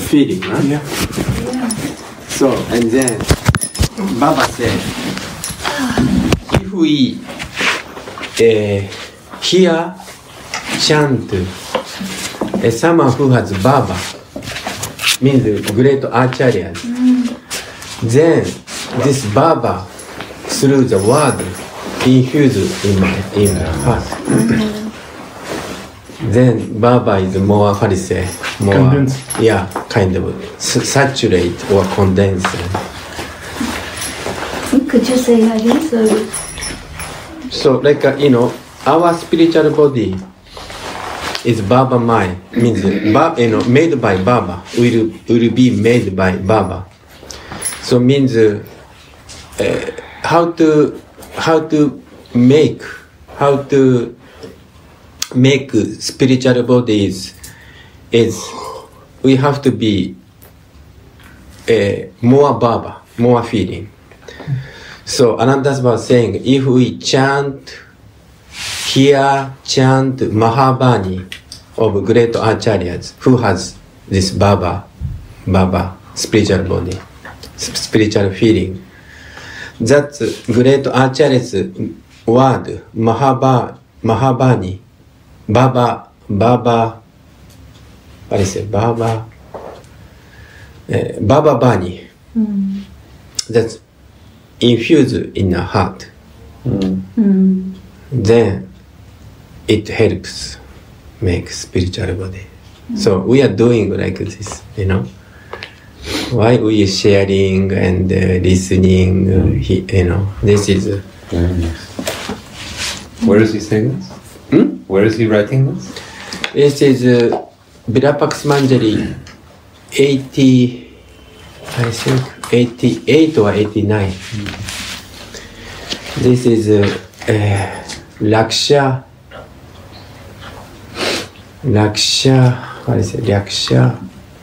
feeling, right? Yeah. So, and then Bhava said, if we hear chant, someone who has Bhava, means great acharyas, then this Bhava through the word infused in the heart. Then Bhava is more Pharisee, more condensed. Yeah, kind of saturate or condense. Could you say again? Sorry. So like our spiritual body is Bhava mind, means made by Bhava, will be made by Bhava. So means how to make spiritual bodies is we have to be more Bhava, more feeling. So Anandas was saying, if we chant Mahabani of great acharyas who has this Bhava spiritual body, spiritual feeling, that great acharya's word Mahabani, Bhava, what is it? Bhava Bani. That's infused in the heart. Then it helps make spiritual body. So we are doing like this, Why we are sharing and listening, this is. Very nice. Where is he saying this? Where is he writing this? This is Virupaksha Manjari 80, I think 88 or 89. This is Laksha, what is it? Laksha.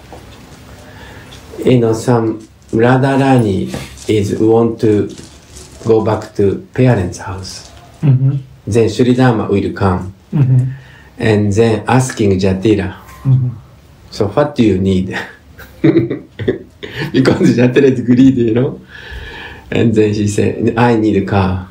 Some Radharani is want to go back to parents' house. Then Sridhama will come. And then asking Jatira, so what do you need? Because Jatira is greedy, And then she said, I need a car.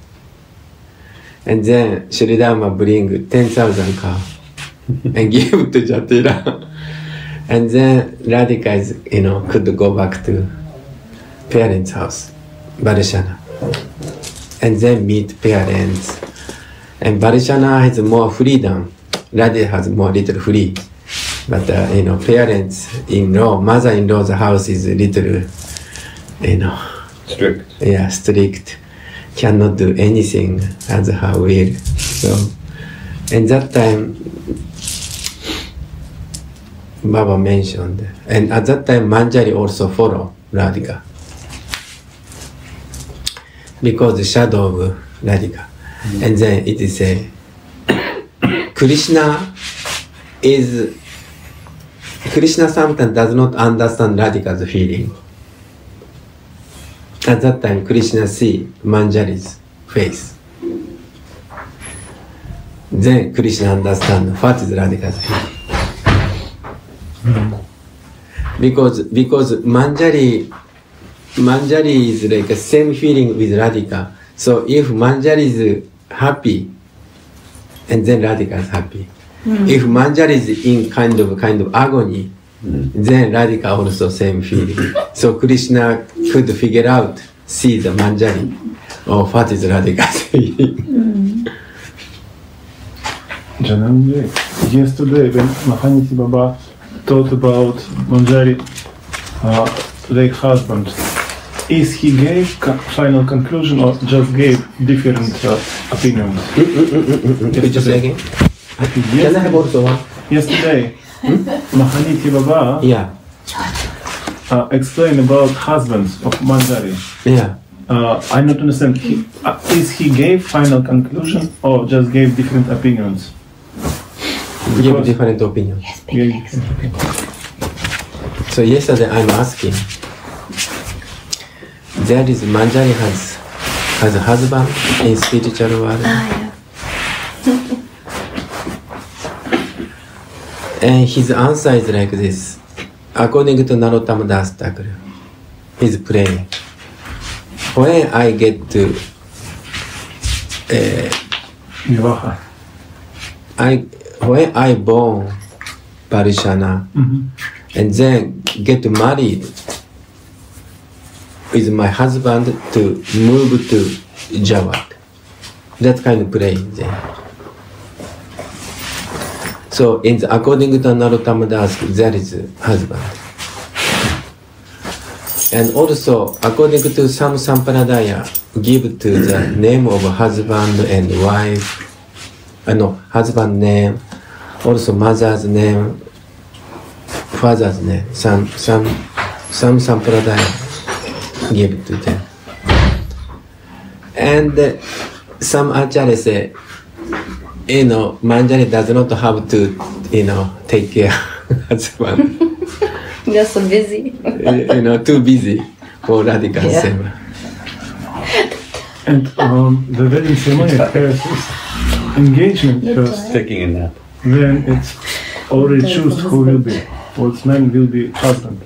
And then Sridhama bring 10,000 car and give to Jatira. And then Radhika is, could go back to parents' house, Varshana. And then meet parents. And Varshana has more freedom. Radha has more little free. But, parents-in-law, mother-in-law's house is little, Strict. Yeah, strict. Cannot do anything as her will. So, and that time, Baba mentioned, and at that time Manjari also followed Radhika. Because the shadow of Radhika. And then it is Krishna sometimes does not understand Radhika's feeling. At that time Krishna see Manjari's face. Then Krishna understands what is Radhika's feeling. Because Manjari is like the same feeling with Radhika. So if Manjari is happy, and then Radhika is happy. If Manjari is in kind of agony, then Radhika also same feeling. So Krishna could figure out, see the Manjari, or what is Radhika's feeling. Jayananda, yesterday when Mahaniti Baba thought about Manjari, their husband, is he gave final conclusion or just gave different opinions? Could you say again? Can I have also one? Yesterday, Mahaniti Baba explained about husbands of Manjari. Yeah. I don't understand. Is he gave final conclusion or just gave different opinions? Give different opinions. Yes, So yesterday I'm asking, there is Manjari has a husband in spiritual world. And his answer is like this. according to Narottama Das Thakur, he's praying. When I get to Vivaha. when I born Parishana, and then get married with my husband to move to Java. That kind of praying then. So according to Narottama Das, that is husband. And also, according to some Sampradaya, give to the name of husband and wife, husband name, also mother's name, father's name. Some Sampradaya give to them. And some Acharya say, Manjari does not have to, take care husband. They're so busy. Too busy for radical seva. And the wedding ceremony has this engagement first. Taking a nap. Then it's already choose who will be. What man will be husband.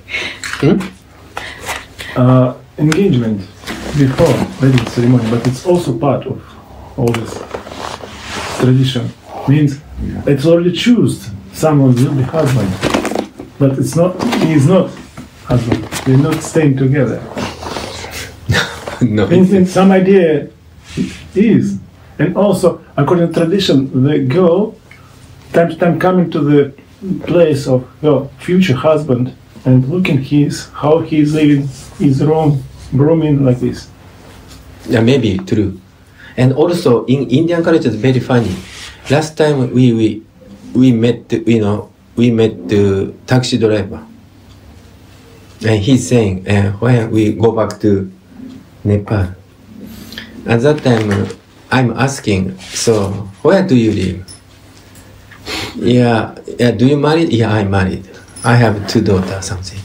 Engagement before wedding ceremony, but it's also part of all this tradition. Means it's already choose someone will be husband, but it's not. He is not husband. They're not staying together. No. In some idea is, and also according to tradition, the girl time to time coming to the place of her future husband and looking how he is living his room, grooming like this. Yeah, maybe true. And also in Indian culture, it's very funny. Last time we met, we met the taxi driver, and he's saying, when we go back to Nepal. At that time, I'm asking, so where do you live? Yeah, do you married? Yeah, I'm married. I have 2 daughters, something.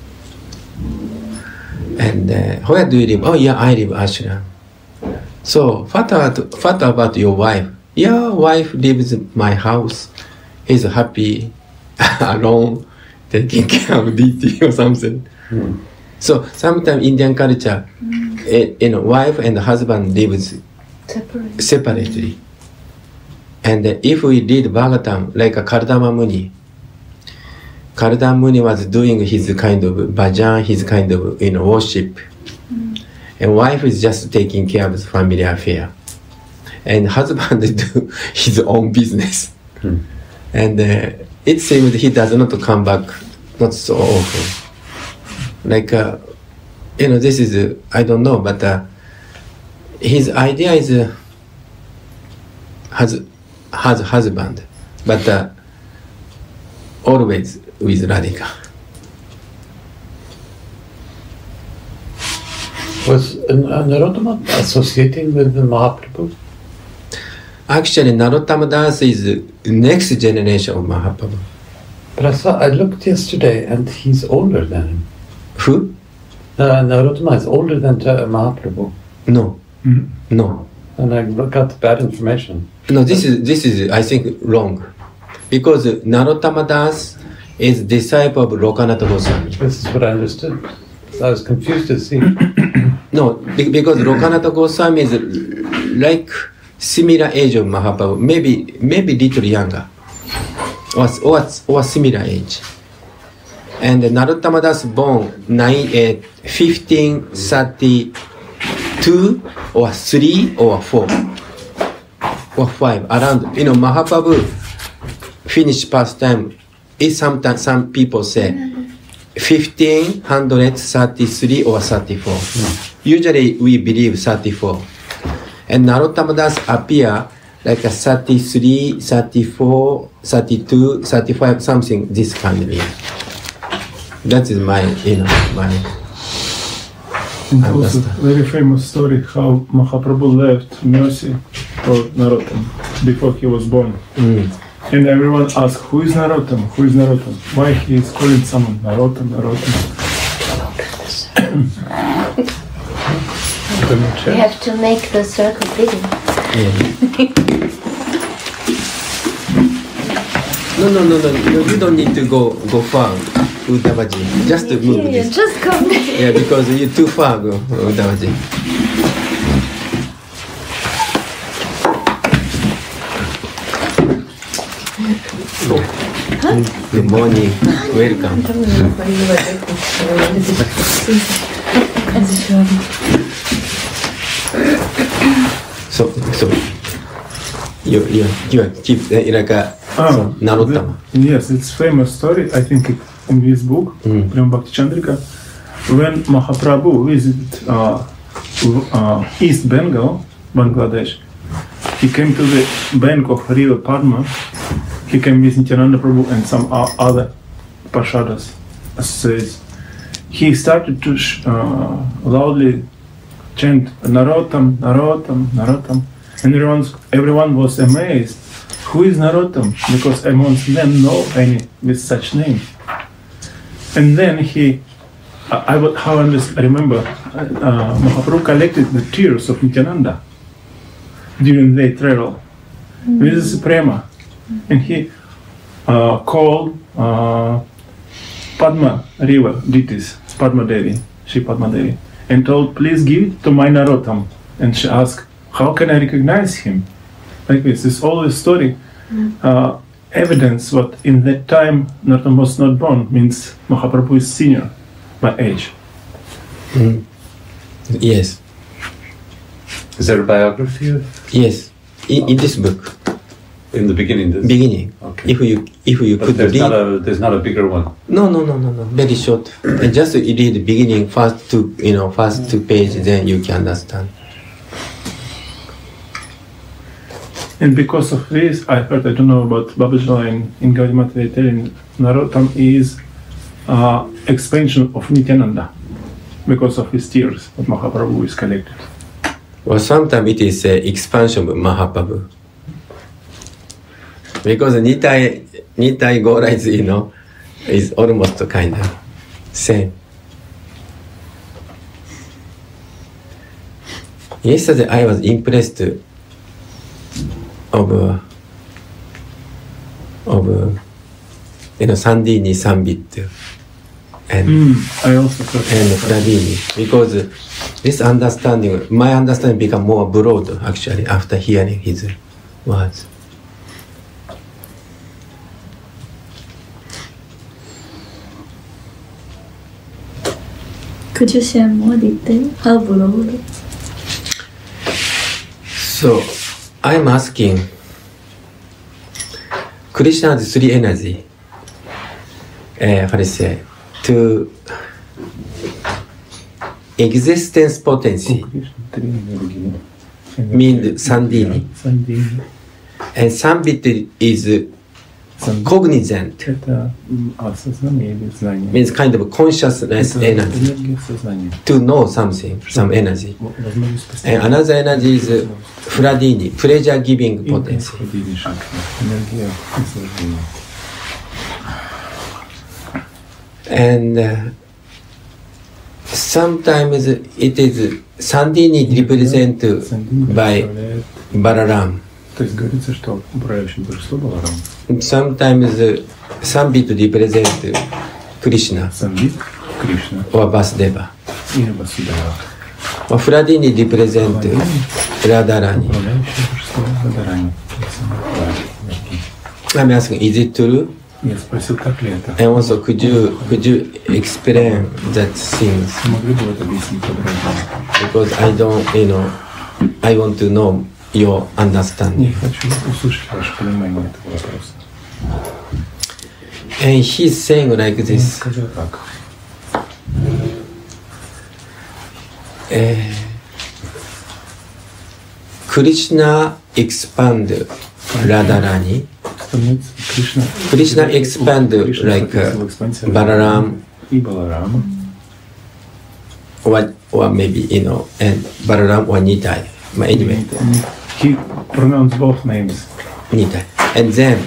And where do you live? Oh, yeah, I live ashram. So, what about your wife? Yeah, wife lives in my house. He's happy, alone, taking care of deity or something. So, sometimes Indian culture, wife and husband lives separately. And if we read Bhagavatam, like Kardama Muni was doing his kind of bhajan, his kind of worship. And wife is just taking care of his family affair. And husband do his own business. And it seems he does not come back, not so often. Like, this is, I don't know, but his idea is has husband, but always with Radhika. Was Narottama associating with the Mahaprabhu? Actually, Narottama Das is the next generation of Mahaprabhu. But I looked yesterday and he's older than him. Who? Narottama is older than Mahaprabhu. No. No. And I got bad information. No, this is I think wrong. Because Narottama Das is disciple of Lokanatha Goswami. This is what I understood. I was confused to see. No, because Lokanatha Goswami is like similar age of Mahaprabhu, maybe little younger, or similar age. And Narottama Das born 1532 or 3 or 4 or 5 around. Mahaprabhu finished pastime. Is sometimes some people say 1533 or 34. Usually we believe 34. And Narottama Das appear like a 33, 34, 32, 35, something this kind of year. That is my, my. And also very famous story how Mahaprabhu left mercy for Narottama before he was born. And everyone asked, who is Narottama? Who is Narottama? Why he is calling someone Narottama, Narottama? You have to make the circle bigger. No, you don't need to go far. Udavaji. Just move Yeah, this. just come. Yeah, because you're too far, go Udavaji. Good morning. Welcome. So you keep like a Narottama. Yes, it's famous story. I think in this book, Prema Bhakti Candrika, when Mahaprabhu visited East Bengal, Bangladesh, he came to the bank of river Padma. He came with Nityananda Prabhu and some other Parshadas. Says he started to loudly chant Narottam, Narottam, Narottam, and everyone was amazed. Who is Narottam? Because amongst them no any with such name. And then I remember Mahaprabhu collected the tears of Nityananda during their travel. This is Prema. And he called Padma river deities, Padma Devi, Shri Padma Devi, and told, please give it to my Narottam. And she asked, how can I recognize him? Like this is always story. Evidence what in that time Narottam was not born means Mahaprabhu is senior by age. Yes. Is there a biography of? Yes. In this book. In the beginning. Beginning. Okay. If you But could read. there's not a bigger one. No. Very short. And just you read the beginning, first two pages, then you can understand. And because of this, I heard, I don't know about Babaji in Gaudiya Mata, they telling Narottam is expansion of Nityananda because of his tears that Mahaprabhu is collected. Well, sometimes it is expansion of Mahaprabhu. Because Nitai Gora is almost kind of same. Yesterday I was impressed of Sandini Sambit and I also thought and Fradini, because this understanding, my understanding become more broad actually after hearing his words. Could you share more detail? How broad? So, I'm asking, Krishna's three energy, to existence potency means Sandini, and Sambit is cognizant, means kind of consciousness energy, to know something, some energy. And another energy is Fradini, pleasure giving potency. And sometimes it is Sandini represented by Balaram. Sometimes Sambit represents Krishna or Vasudeva. Or Fradini represents Radharani. I'm asking, is it true? And also, could you explain that things? Because I don't, I want to know your understanding. And he's saying like this. Krishna expand Radharani. Krishna expand like Balaram, or maybe and Balaram or Nitai. But anyway, he pronounced both names. Nitai. And then,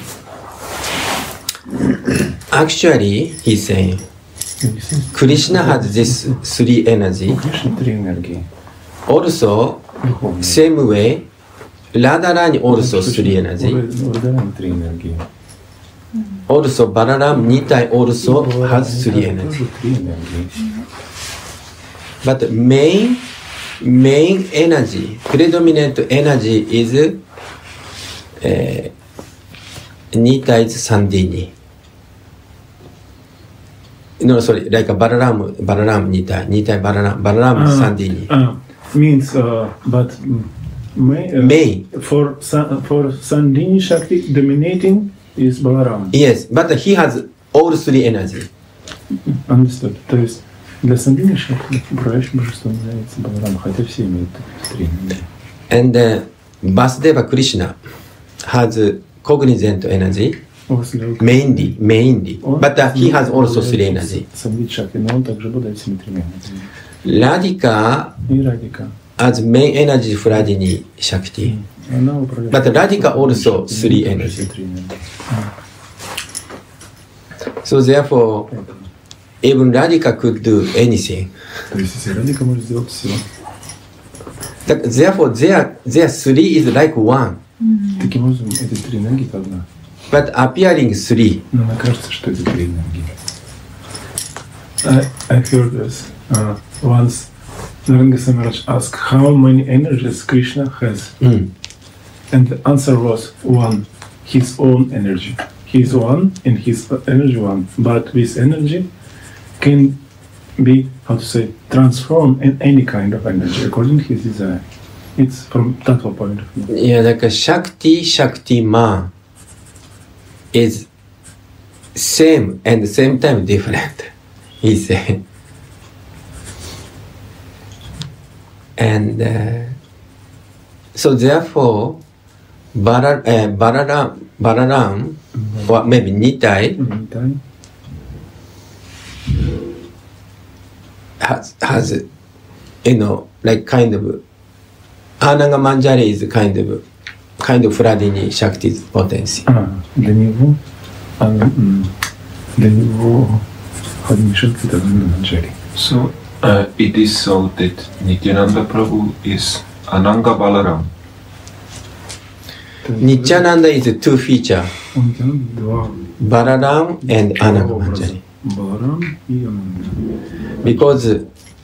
actually, he's saying Krishna has this three energy. Also, same way, Radharani also three energy. Also, Balaram Nitai also has three energy. But main energy, predominant energy is Nitai's Sandini. No, sorry, like Balaram Nitai, Balaram Sandini. Means, but main. For Sandini Shakti, dominating is Balaram. Yes, but he has all three energy. Understood. То есть для Сандини Шакти управляющим божеством является Баларам, хотя все имеют три. And Vasudeva Krishna has cognizant energy, mainly. But he has also three energy. Сандини Шакти, но он также обладает всеми тремя. Radhika as main energy for Radhini Shakti. But Radhika also three energy. So therefore, even Radhika could do anything. Therefore, their three is like one. But appearing three. I heard this once. Jayananda Maharaj asked how many energies Krishna has. And the answer was one, his own energy. He is one and his energy one. But this energy can be, transformed in any kind of energy according to his desire. It's from that point of view. Yeah, like a Shakti Ma is same and same time different, he said. And so therefore, Balaram, or maybe Nitai, has like kind of Ananga Manjari is kind of Radhini Shakti's potency. Для него Radhini Shakti это Manjari. So it is so that Nityananda Prabhu is Ananga Balaram. Nityananda is two feature, Balaram and Ananga Manjari. Because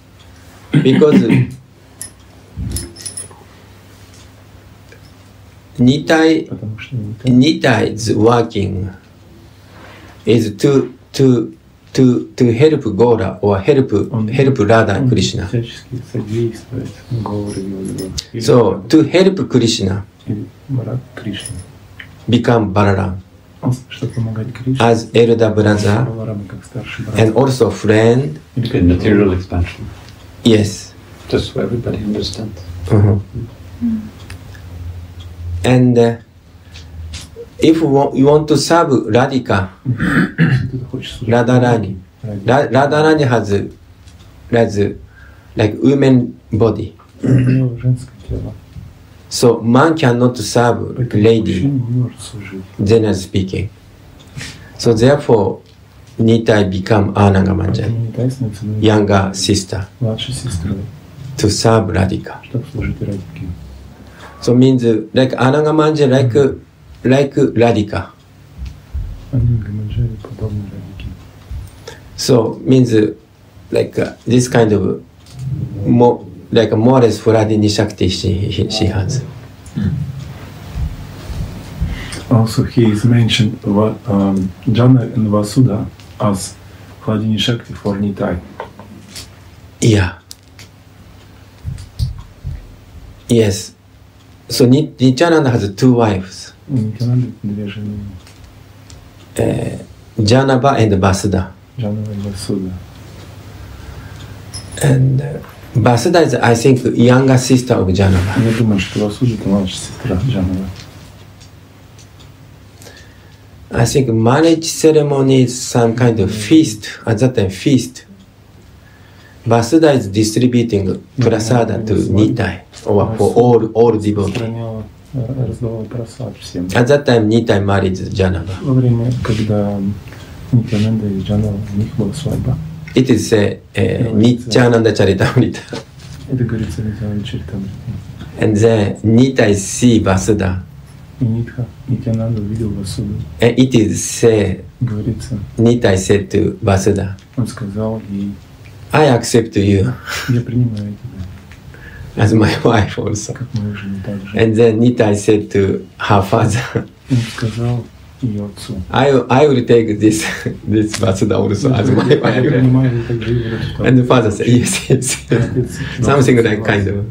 Nitai's working is to help Gora or help Radha and Krishna. So to help Krishna become Balaram as elder brother and also friend. Material expansion. Yes. Just so everybody understands. And if you want to serve Radhika, Radharani has like women body. So man cannot serve lady, generally speaking. So therefore, Nitai become Ananga Manjari, younger sister, to serve Radhika. So means like Ananga Manjari, like Radhika. So means like this kind of more like more or less for Radhini Shakti she has. Also, he is mentioned Jana and Vasudha as Radhini Shakti for Nitai. Yeah. Yes. So Nityananda has two wives. Janava and Vasudha. And Vasudha is, I think, younger sister of Janava. I think marriage ceremony is some kind of feast. At that time, feast. Vasudha is distributing prasada to Nitai, or for all devotees. At that time, Nitai married Janava. It is Nityananda Charitamrita. And then Nitai see Vasudha Nityananda увидел Васуду. And it is said, Говорится, Nitai said to Vasudha, он сказал ей, I accept you я принимаю тебя, as my wife also. как мою жену также. And then Nitai said to her father, Он сказал ее отцу, I will take this Vasudha also as my я wife. принимаю ее также и вот And the father said, yes, yes. Something like kind of.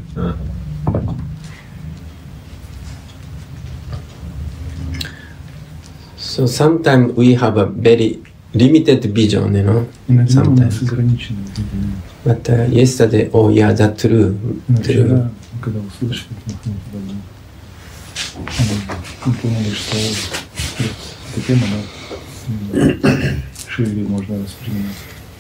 So sometimes we have a very limited vision, you know. Иногда у нас Sometimes. ограниченное видение. But yesterday, oh yeah, that's true. Но True. вчера, когда услышали Махарадж Бабу, мы поняли, что эта тема, она шире можно воспринимать.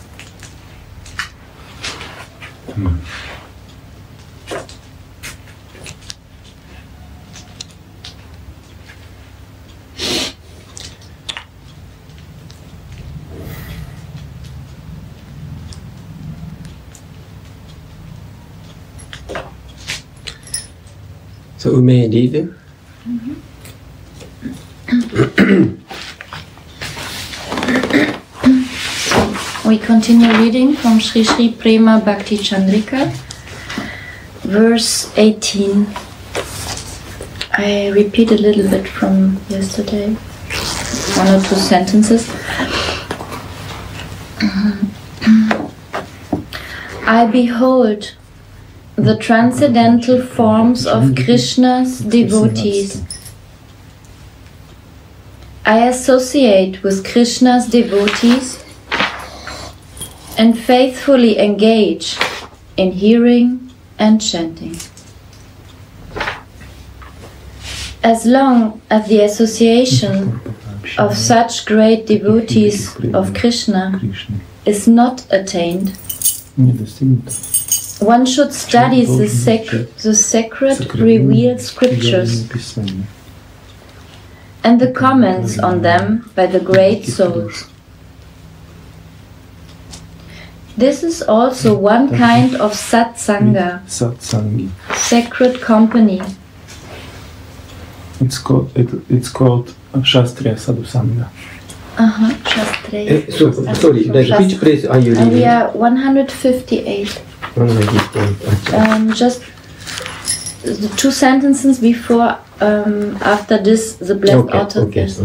So we may read. We continue reading from Sri Sri Prema Bhakti Candrika, verse 18. I repeat a little bit from yesterday, one or two sentences. I behold the transcendental forms of Krishna's devotees. I associate with Krishna's devotees and faithfully engage in hearing and chanting. As long as the association of such great devotees of Krishna is not attained, one should study the sacred revealed scriptures and the comments on them by the great souls. This is also one kind of satsanga, sacred company. It's called Shastriya Sadhusanga. Shastriya. Sorry, like which place are you reading? We are 158. Just the two sentences before, after this, the blessed author says.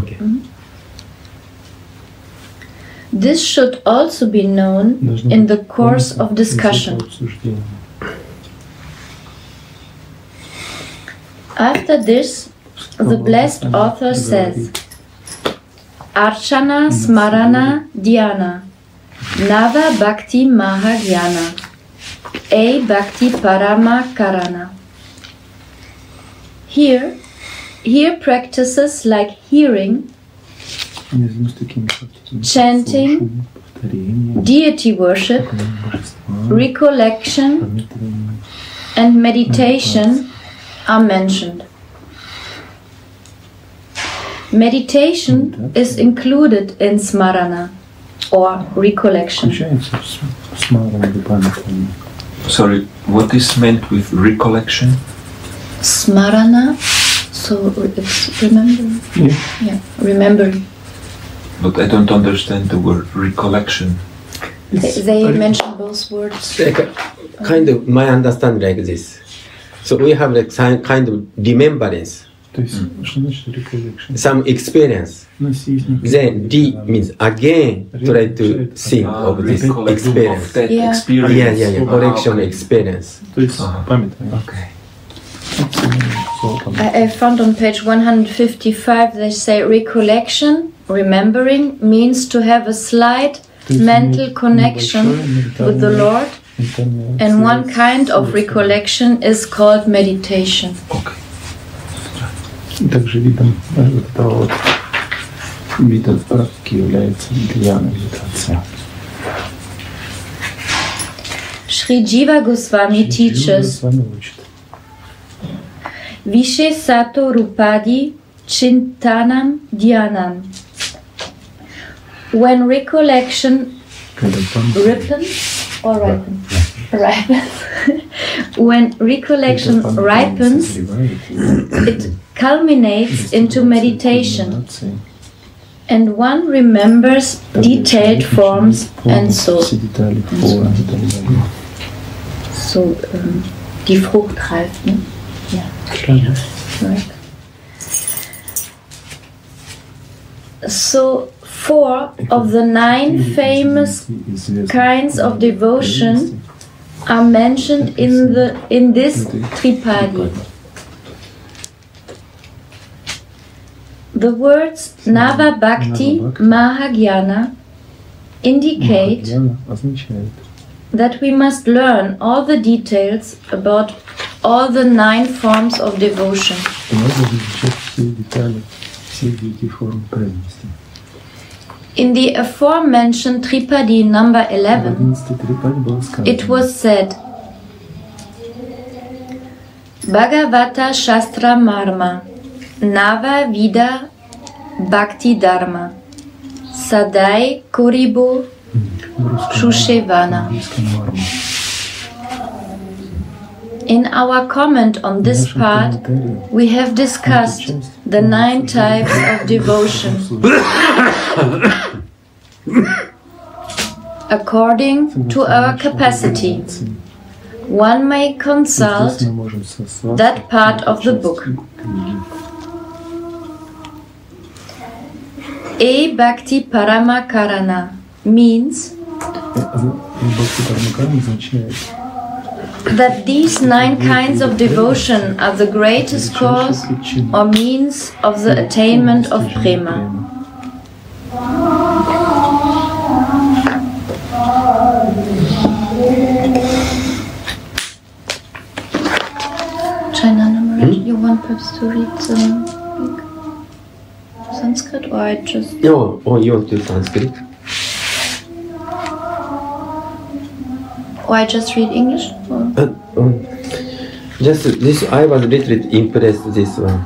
This should also be known in the course of discussion. After this, the blessed author says, Archana Smarana Dhyana Nava Bhakti Mahagyana A Bhakti Parama Karana. Here practices like hearing, chanting, deity worship, recollection, and meditation are mentioned. Meditation is included in smarana, or recollection. Sorry, what is meant with recollection? Smarana, so it's remembering. Yeah, remembering. But I don't understand the word recollection. They mention both words. Like kind of my understanding like this. So we have like some kind of remembrance, some experience. Then D means again try to think of this experience. Of that Yeah. experience. Yeah. Collection experience. Okay. I found on page 155 they say recollection, remembering, means to have a slight mental connection with the Lord, and one kind of recollection is called meditation. Okay. Также видом вот этого вот вида практики является дьяна, медитация. Sri Jiva Goswami teaches Vishe Sato Rupadi Chintanam Dhyanam. When recollection ripens or ripens, when recollection ripens, it culminates into meditation, and one remembers detailed forms and so. So, die Frucht reift, ne? Yeah. Right. So, 4 of the 9 famous kinds of devotion are mentioned in this Tripadi. The words Nava Bhakti Mahajnana indicate that we must learn all the details about all the 9 forms of devotion. In the aforementioned Tripadi number 11, it was said, Bhagavata Shastra Marma, Nava Vida Bhakti Dharma, Sadai Kuribo Shushevana. In our comment on this part, we have discussed the 9 types of devotion according to our capacity. One may consult that part of the book. E Bhakti Parama Karana means that these 9 kinds of devotion are the greatest cause or means of the attainment of Prema. Jayananda Maharaja, you want perhaps to read Sanskrit, or I just... No, or you want to do Sanskrit? Or I just read English? Just this, I was a little impressed this one.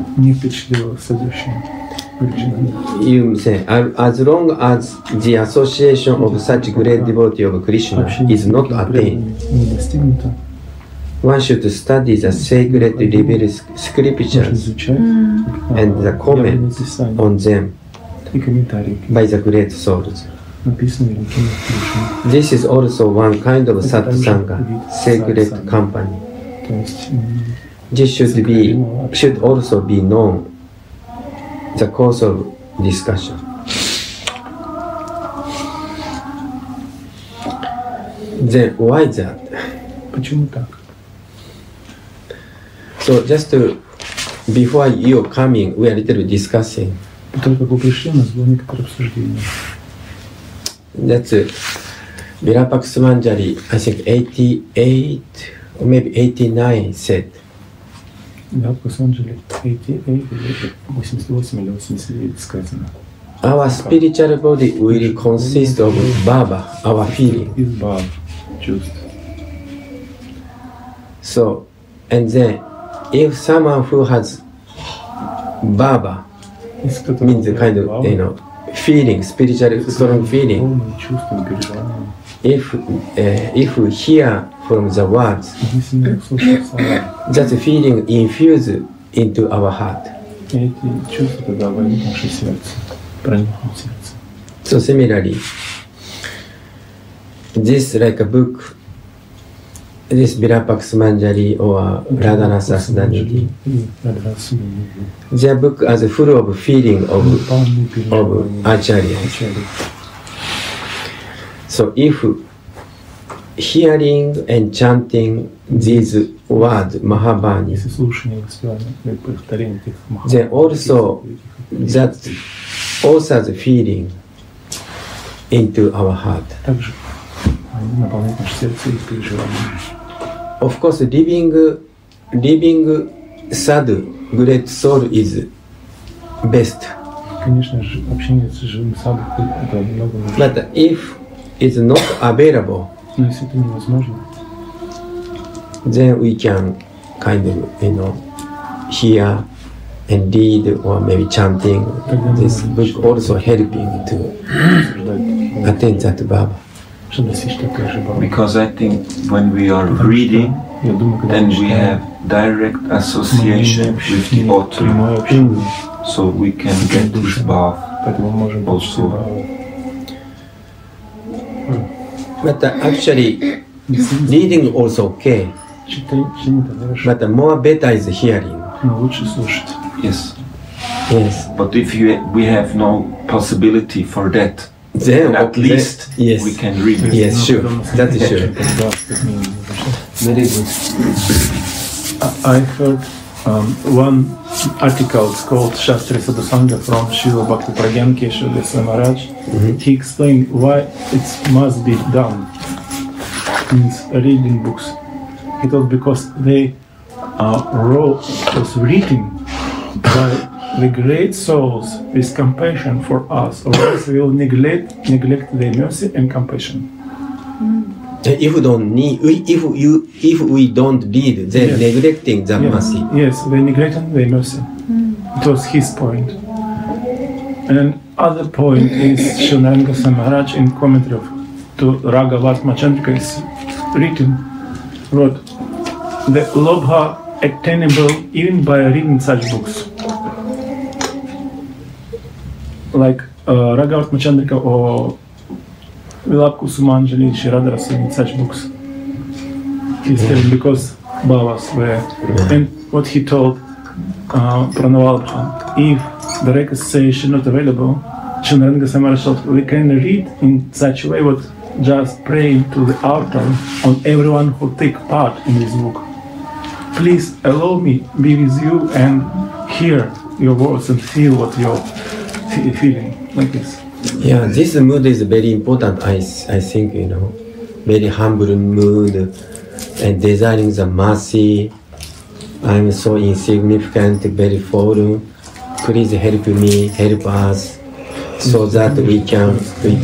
You say, as long as the association of such great devotee of Krishna is not attained, one should study the sacred revealed scriptures and the comments on them by the great souls. This is also one kind of satsanga, sacred company. This should also be known, the cause of discussion. Then why that? So just before you coming, we are a little discussing. That's Virapaksamanjari, I think 88 or maybe 89 said. Our spiritual body will consist of Bhava, our feeling. So, and then if someone who has Bhava, means a kind of, feeling, spiritual strong feeling, if we hear from the words, that feeling infused into our heart. So similarly, this like a book, this Virapaksamanjari or Radhanasa Sdanidhi, their book is full of feeling of Acharya. So if hearing and chanting these words, Mahabani, then also that author's feeling into our heart. Of course, living sadhu, great soul is best. But if it's not available, then we can kind of, hear and read or maybe chanting. This book also helping to attain that Bhava. Because I think when we are reading, then we have direct association with the author, so we can get this Bhava also. But actually, reading also okay. But more better is hearing. Yes. Yes. But if we have no possibility for that, then at least yes. we can read it. Yes, sure. That is sure. Very good. I heard one article, it's called Shastri Sadhusanga from Srila Bhakti Pragyan Keshav Maharaja. He explained why it must be done, means reading books. It was because they was written by the great souls with compassion for us, or else we will neglect their mercy and compassion. If we don't read, then neglecting the mercy. Yes, they neglecting their mercy. It was his point. And other point is Jayananda Maharaj in commentary to Raga Vartma Candrika is wrote the Lobha attainable even by reading such books. Like Raga Vartma Candrika or Vilapku Sumanjali, Radha in such books. He's telling because Bhavas were. And what he told Pranavalabha, if the records say she's not available, Jayananda Maharaj told we can read in such a way what just praying to the altar on everyone who take part in this book. Please allow me be with you and hear your words and feel what you're feeling, like this. Yeah, this mood is very important, I think, very humble mood and desiring the mercy. I'm so insignificant, very fallen. Please help me, help us, so that we can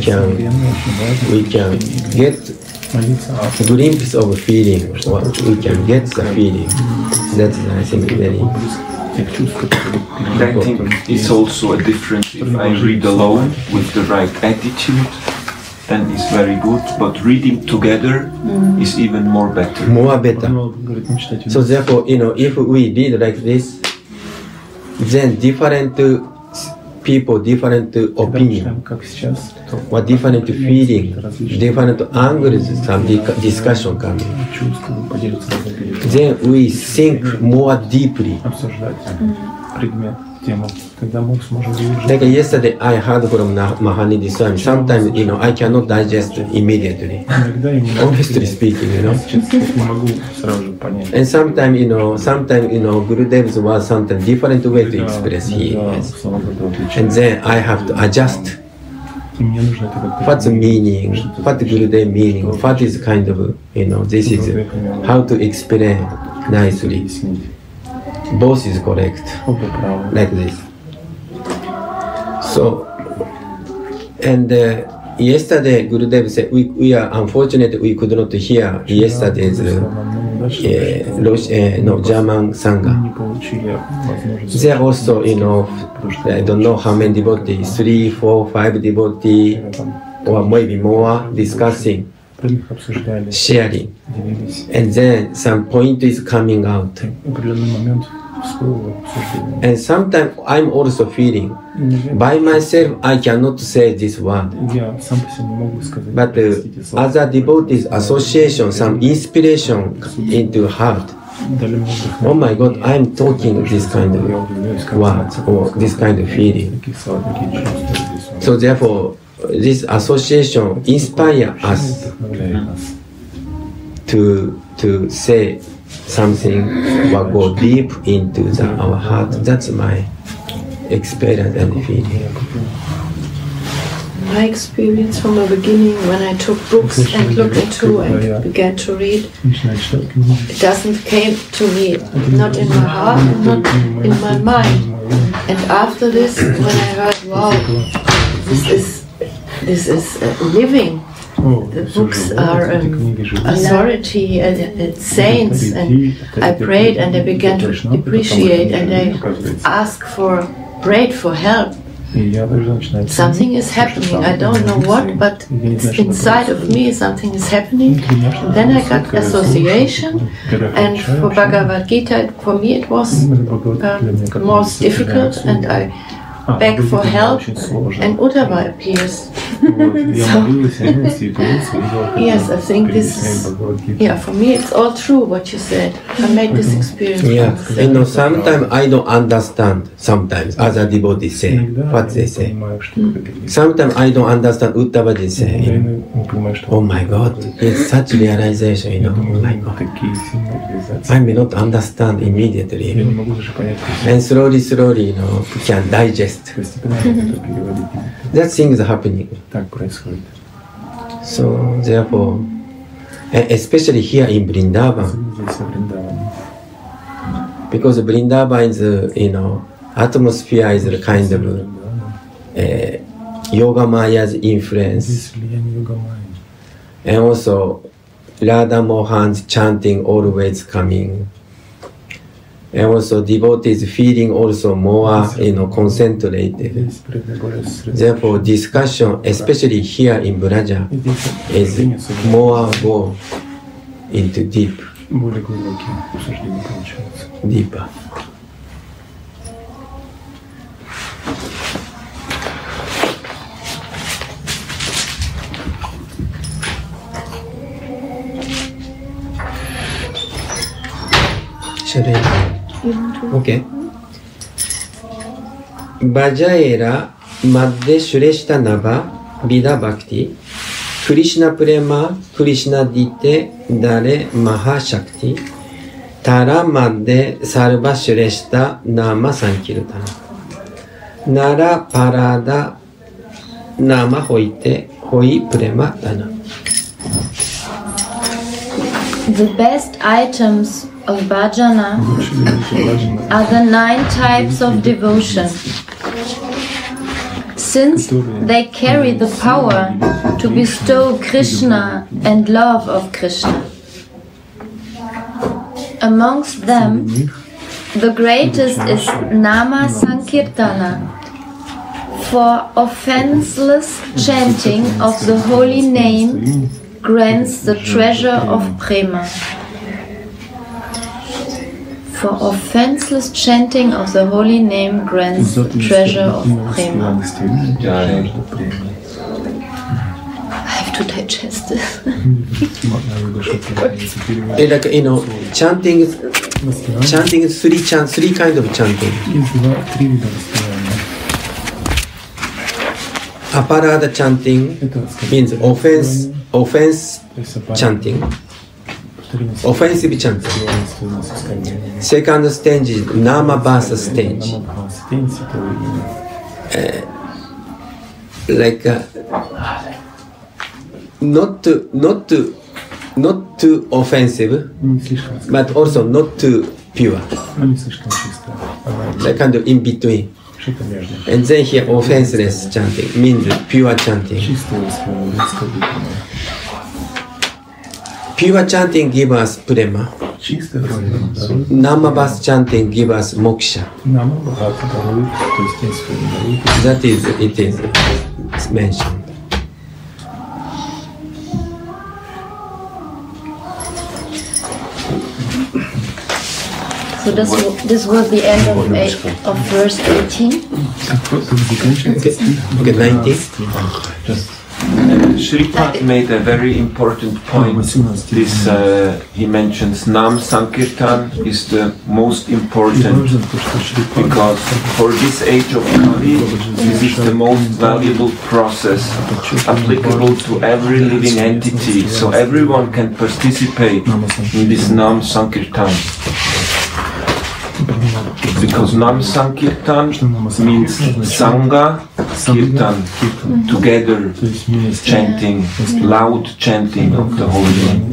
get a glimpse of feeling, or we can get the feeling. That's, I think, very And I think it's also a difference if I read alone with the right attitude, then it's very good, but reading together is even more better. More better. So therefore, if we read like this, then different people, different opinion, or different feeling, different angles, some discussion coming. Then we think more deeply. Like yesterday, I heard from Mahanidhi Swami. Sometimes, I cannot digest immediately. Honestly speaking, And sometimes, Gurudev's was sometimes different way to express here. Yes. And then I have to adjust. What's the meaning? What Gurudev meaning? What is kind of, this is how to explain nicely. Both is correct, like this. So, and yesterday Gurudev said we are unfortunate we could not hear yesterday's German Sangha. There also, I don't know how many devotees, 3, 4, 5 devotees, or maybe more, discussing, sharing, and then some point is coming out. And sometimes I'm also feeling, by myself I cannot say this word, but other devotees association, some inspiration into heart. Oh my God, I'm talking this kind of words or this kind of feeling. So therefore, this association inspires us to say something or go deep into our heart. That's my experience and feeling. My experience from the beginning, when I took books and looked into and began to read, it doesn't came to me, not in my heart and not in my mind. And after this, when I heard, wow, this is living. The books are authority and saints, and I prayed and I began to appreciate and I asked prayed for help something is happening. I don't know what, but inside of me something is happening. And then I got association, and for Bhagavad Gita, for me it was most difficult, and I beg for help, and Uddhava appears. Yes, I think this is, for me it's all true what you said. I made this experience. Yeah, sometimes I don't understand, sometimes other devotees say, what they say. Sometimes I don't understand Uddhava they say, oh my God, it's such realization, oh my God. I may not understand immediately, and slowly, can digest. That thing is happening. So therefore, especially here in Vrindavan, because Vrindavan is, atmosphere is a kind of Yoga Maya's influence, and also Radha Mohan's chanting always coming. And also devotees feeling also more, concentrated. Therefore, discussion, especially here in Braja, is more go into deeper. Shall I? Okay. Vajaera Madde Shreshta Nava Vida Bhakti Krishna Prema Krishna Dite Dare Mahashakti Tara Madde Sarva Shreshta Nama Sankirtana Nara Parada Nama Hoite Hoi Prema Dana. The best items of bhajana are the 9 types of devotion, since they carry the power to bestow Krishna and love of Krishna. Amongst them, the greatest is Nama Sankirtana, for offenseless chanting of the holy name grants the treasure of Prema. For offenseless chanting of the holy name grants the treasure of Prema. I have to digest this. Chanting is three kinds of chanting. Aparada chanting means offense chanting. Offensive chanting. Second stage is Nama Bhasa stage. Not too offensive, but also not too pure. Like kind of in between. And then here offenseless chanting means pure chanting. Pure chanting gives us prema. Namabhas chanting gives us moksha. That is, it is mentioned. So this was the end of verse 18. Okay, 19. Shripad made a very important point. This he mentions Nam Sankirtan is the most important, because for this age of Kali, this is the most valuable process applicable to every living entity. So everyone can participate in this Nam Sankirtan. Because Nam Sankirtan means Sangha Kirtan, together chanting, loud chanting of the holy name.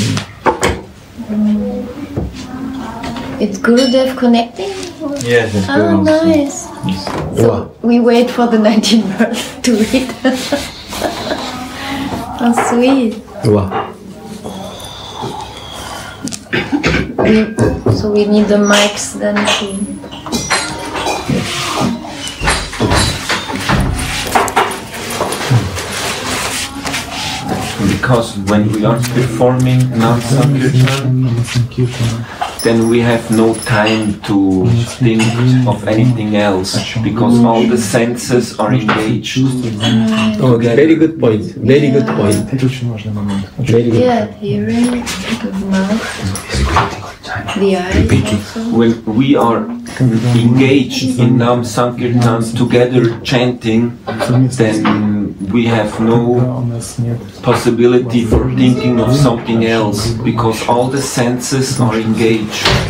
It's Gurudev connecting? Yes, it's good. Oh, nice. So we wait for the 19th verse to read. How sweet. Wow. So we need the mics then to... because when we are performing Nam Sankirtan, then we have no time to think of anything else, because all the senses are engaged. Oh, very good point. Very good point. Very good. Yeah, hearing, the mouth, the eyes also. When we are engaged in Nam Sankirtan together chanting, then we have no possibility for thinking of something else, because all the senses are engaged.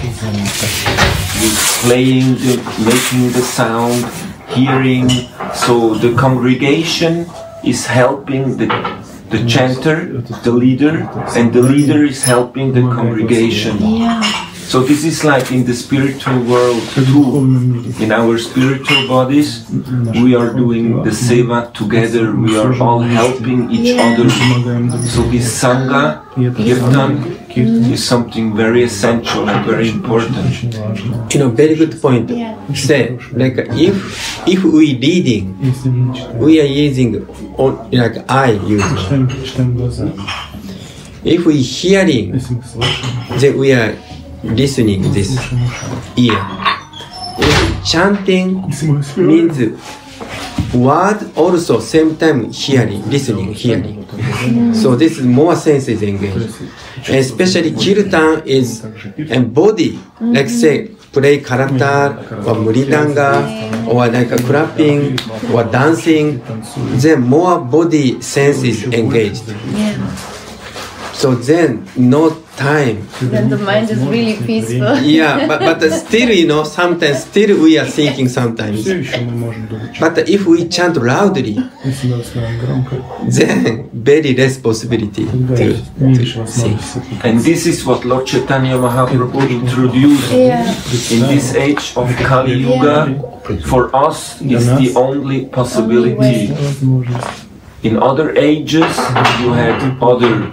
With playing, making the sound, hearing. So the congregation is helping the chanter, the leader, and the leader is helping the congregation. Yeah. So this is like in the spiritual world too. In our spiritual bodies, we are doing the seva together. We are all helping each other. So this sangha, kirtan, is something very essential and very important. You know, very good point. Say, like if we reading, we are using like eye using. If we hearing, then we are listening this ear. If chanting means word also same time hearing, listening, hearing. So this is more senses engaged. And especially kirtan is and body, like say play karata or mridanga or like a clapping or dancing, then more body senses engaged. Yeah. So then no time. Then the mind is really peaceful. Yeah, but still, you know, sometimes still we are thinking sometimes. But if we chant loudly, then very less possibility to sing. And this is what Lord Chaitanya Mahaprabhu introduced in this age of Kali Yuga. For us, is the only possibility. In other ages, you had other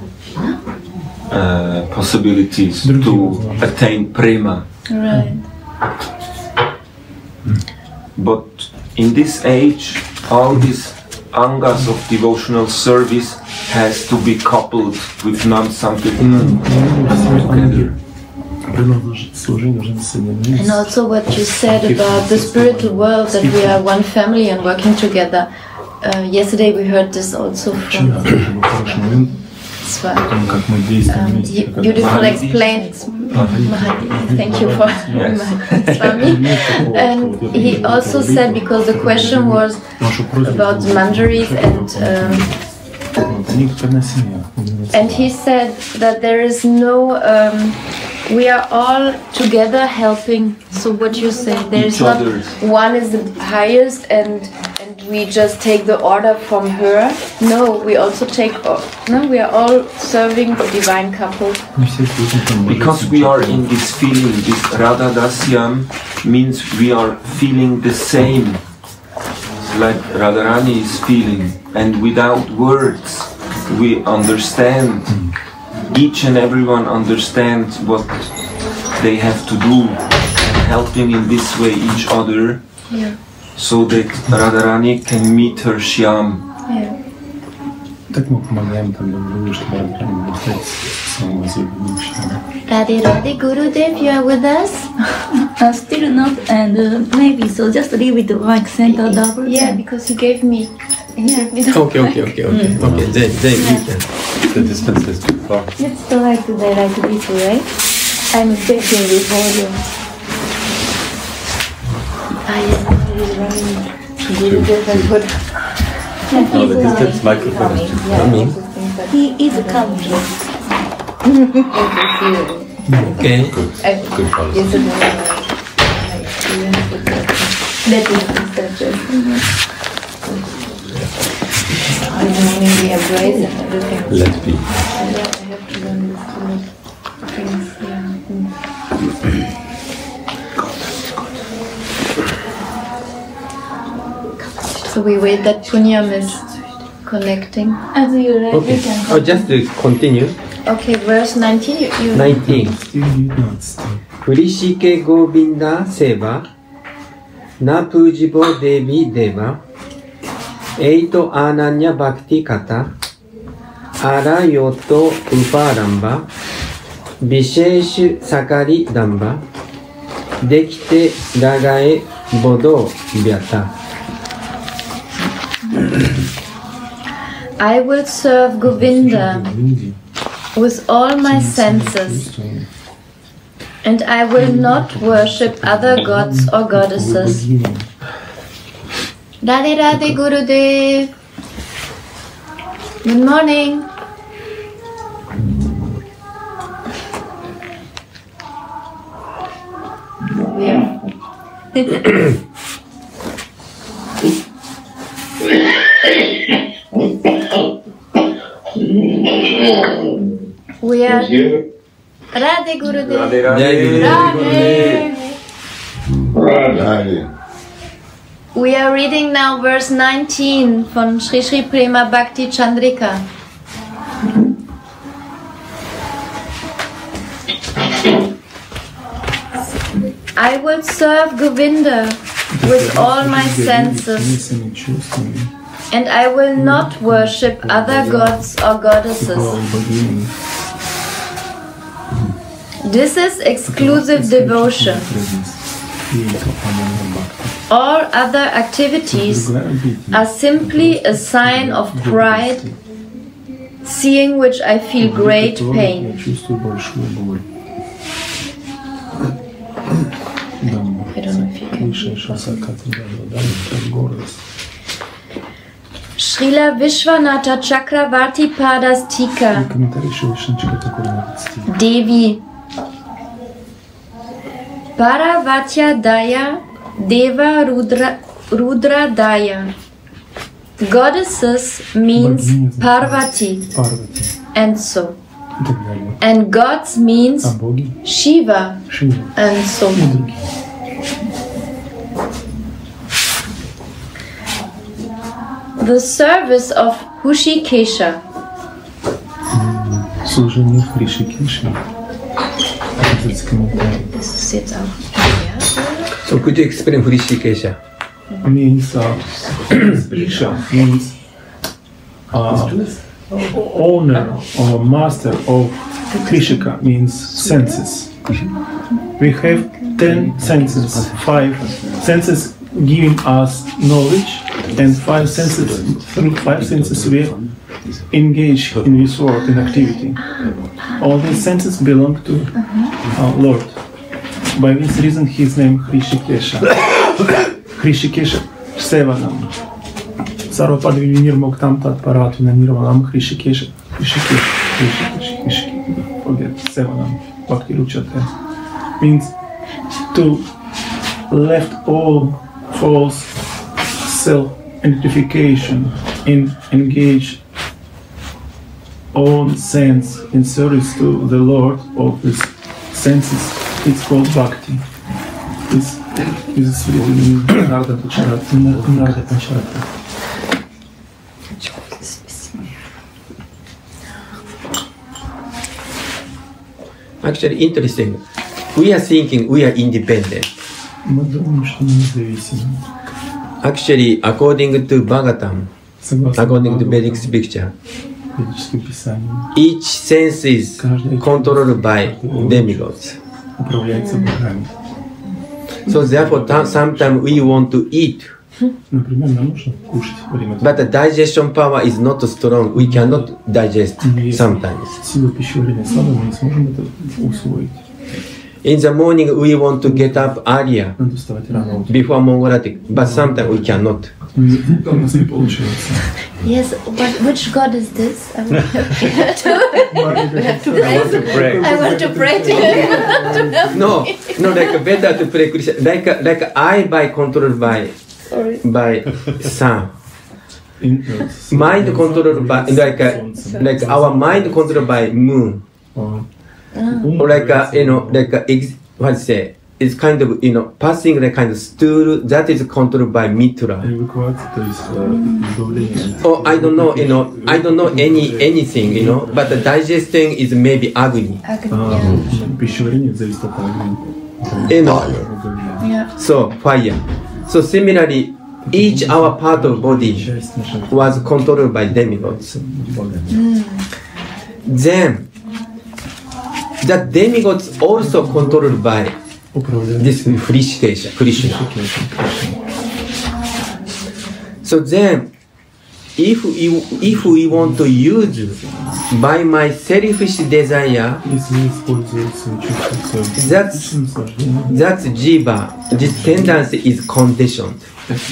possibilities to attain Prema. Right. But in this age, all these angas of devotional service has to be coupled with Nam Sankirtan together. And also what you said about the spiritual world, that we are one family and working together. Yesterday we heard this also from beautiful explained. Thank you for Swami. And he also said, because the question was about the manjaris, and he said that there is no we are all together helping. So what you say, there is not one is the highest and we just take the order from her. No, we also take. No, we are all serving the divine couple. Because we are in this feeling, this Radha Dasyam means we are feeling the same, like Radharani is feeling, and without words we understand. Each and everyone understands what they have to do, and helping in this way each other. Yeah. So that Radharani can meet her Shyam. Yeah. Radhe Gurudev, you are with us? Still not, and maybe so. Just leave it like center double. Yeah, because he gave me. Okay. Then we can. The distance is too far. Let's try today like this way. I'm checking the volume. No, the distance microphone is too far. He is coming. Okay. Good policy. That is the We embrace and everything. Let be. I have to learn this things. So we wait that Punyam is connecting. As you like, Okay. you can Oh, just to continue. Okay, verse 19. You 19. Purishike Govinda Seva Na Pujibo Devi Deva Eito Ananya Bhakti Kata Arayoto Uparamba Vishesh Sakari Damba Dekite Ragae Bodo Vyata. I will serve Govinda with all my senses, and I will not worship other gods or goddesses. Radhe Radhe Gurudev. Good morning. We are Radhe Gurudev. Radhe. We are reading now verse 19 from Sri Sri Prema Bhakti Candrika. I will serve Govinda with all my senses, and I will not worship other gods or goddesses. This is exclusive devotion. All other activities are simply a sign of pride, seeing which I feel great pain. I don't know if you can. Srila Vishwanatha Chakravarti Padas Tika Devi Paravatya Daya Deva Rudra Daya. Goddesses means Parvati and so. And gods means Shiva and so. The service of Hushikesha. So could you explain Hushikesha? Means Isha means owner or master of Krishika means senses. We have 10 senses, 5 senses giving us knowledge, and 5 senses, through 5 senses we engage in this world, in activity. All these senses belong to our Lord. By this reason his name Hrishikesha. Hrishikesha Sevanam. Sarvapadvi Nirmoktam Tat Paratuna Nirvanam Hrishikesha. Hrishikesha. Forget Sevanam. Bhakti Ruchate. Means to left all false self-identification and engage own sense in service to the Lord of his senses. It's called Bhakti. This is written in Radha Pancharata. Actually, interesting. We are thinking we are independent. Actually, according to Bhagavatam, according to Vedic scripture, each sense is controlled by demigods. So therefore, sometimes we want to eat, but the digestion power is not strong. We cannot digest sometimes. In the morning, we want to get up earlier before Mongolatic, but sometimes we cannot. Yes, but which god is this? I want to pray to him. No, like better to pray Krishna. Like I by controlled by sun. Mind controlled by like our mind controlled by moon. Or like what say? It's kind of passing like kind of stool that is controlled by Mitra. Oh, I don't know, I don't know anything, but the digesting is maybe Agni. Yeah. So fire. So similarly, each our part of body was controlled by demigods. Then the demigods also controlled by this Hrishikesha, Krishna. So then, if we want to use by my selfish desire, that's jiva, this tendency is conditioned.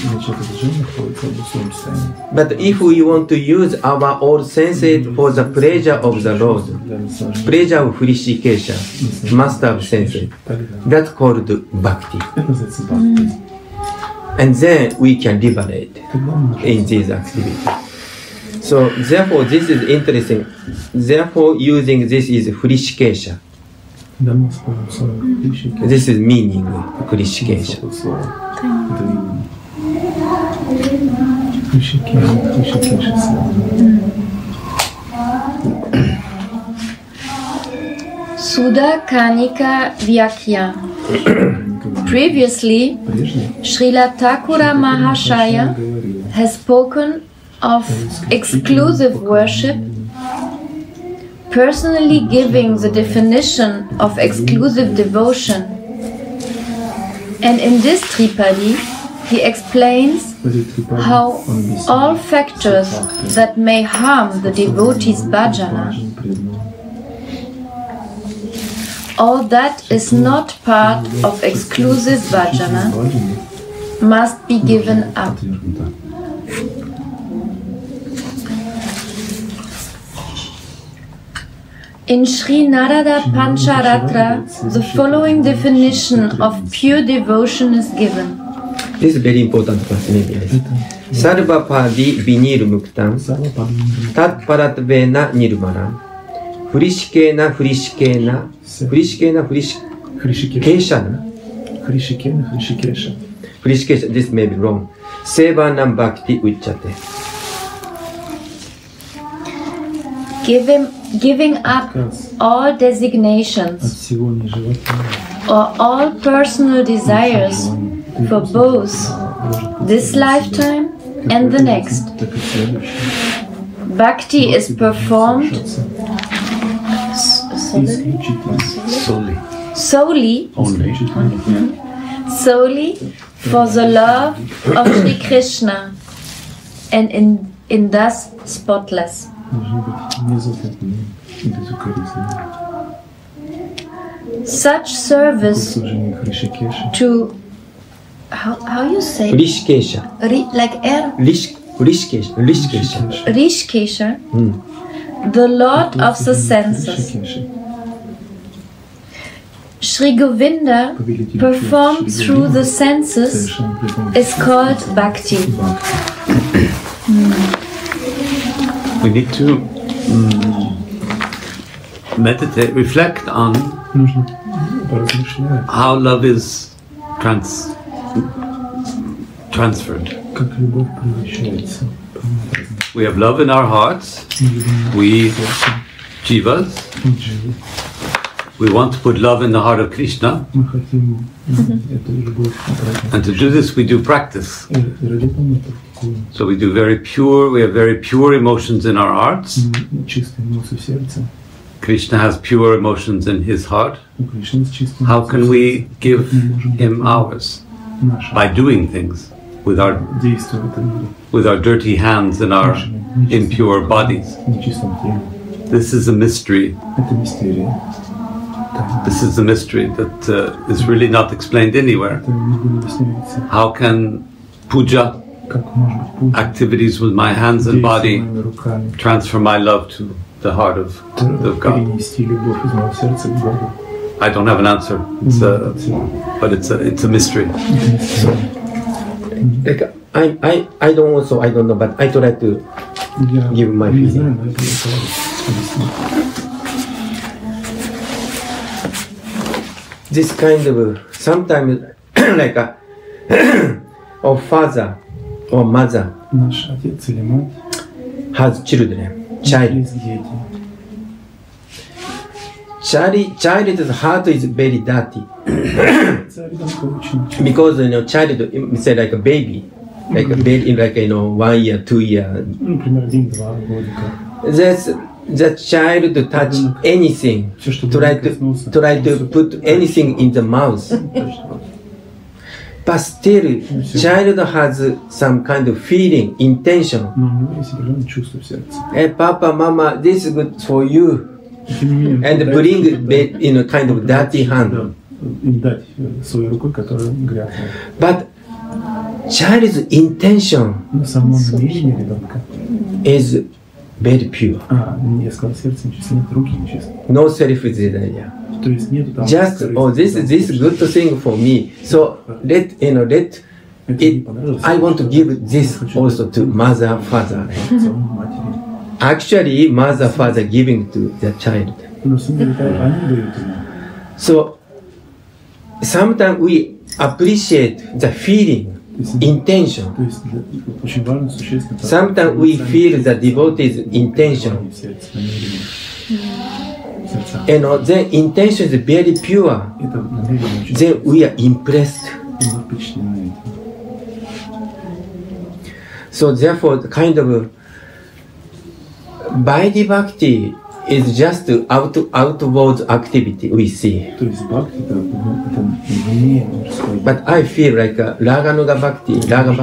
But if we want to use our own senses for the pleasure of the Lord, pleasure of Hrishikesha, master of senses, that's called Bhakti. And then we can liberate in this activity. So therefore this is interesting. Therefore using this is Hrishikesha. This is meaning Hrishikesha. Sudha Kanika Vyakya. Previously, Srila Thakura Mahashaya has spoken of exclusive worship, personally giving the definition of exclusive devotion. And in this Tripadi, he explains how all factors that may harm the devotee's bhajana, all that is not part of exclusive bhajana, must be given up. In Sri Narada Pancharatra, the following definition of pure devotion is given. This is very important point, maybe. Sarva padi vinir muktam, tat paratvena nirvanam, hrishikena hrishikena, hrishikena hrishikesha. Hrishikesha, this may be wrong. Sevanam bhakti uchate. Giving up all designations or all personal desires for both this lifetime and the next. Bhakti is performed solely for the love of Sri Krishna and in thus spotless. Such service to how you say Hrishikesha. Like Hrishikesha, the Lord of the senses. Sri Govinda performed through the senses is called Bhakti. We need to meditate, reflect on how love is transferred. We have love in our hearts, we jivas. We want to put love in the heart of Krishna. And to do this we do practice. So we have very pure emotions in our hearts. Krishna has pure emotions in his heart. How can we give him ours? By doing things with our dirty hands and our impure bodies. This is a mystery. This is a mystery that is really not explained anywhere. How can puja, activities with my hands and body, transfer my love to the heart of God? I don't have an answer. But it's a mystery. Like I don't know, but I try to give my feeling. This kind of sometimes like a or father or mother has children, child's heart is very dirty because child say like a baby like 1 year, 2 year. Например, 1-2 годика. The child to touch anything, try to put anything in the mouth. But still, child has some kind of feeling, intention. Hey, Papa, Mama, this is good for you. And bring it in a kind of dirty hand. But child's intention is very pure. No self-desire. Just this good thing for me. So let it. I want to give this also to mother, father. Actually, mother, father giving to the child. So sometimes we appreciate the feeling, intention. Sometimes we feel the devotee's intention. And the intention is very pure. Then we are impressed. So therefore, the kind of Vaidhi Bhakti is just outward activity we see. But I feel like Raga Bhakti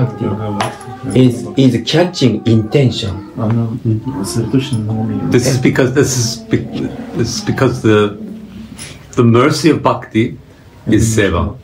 is catching intention. This is because the mercy of Bhakti is seva.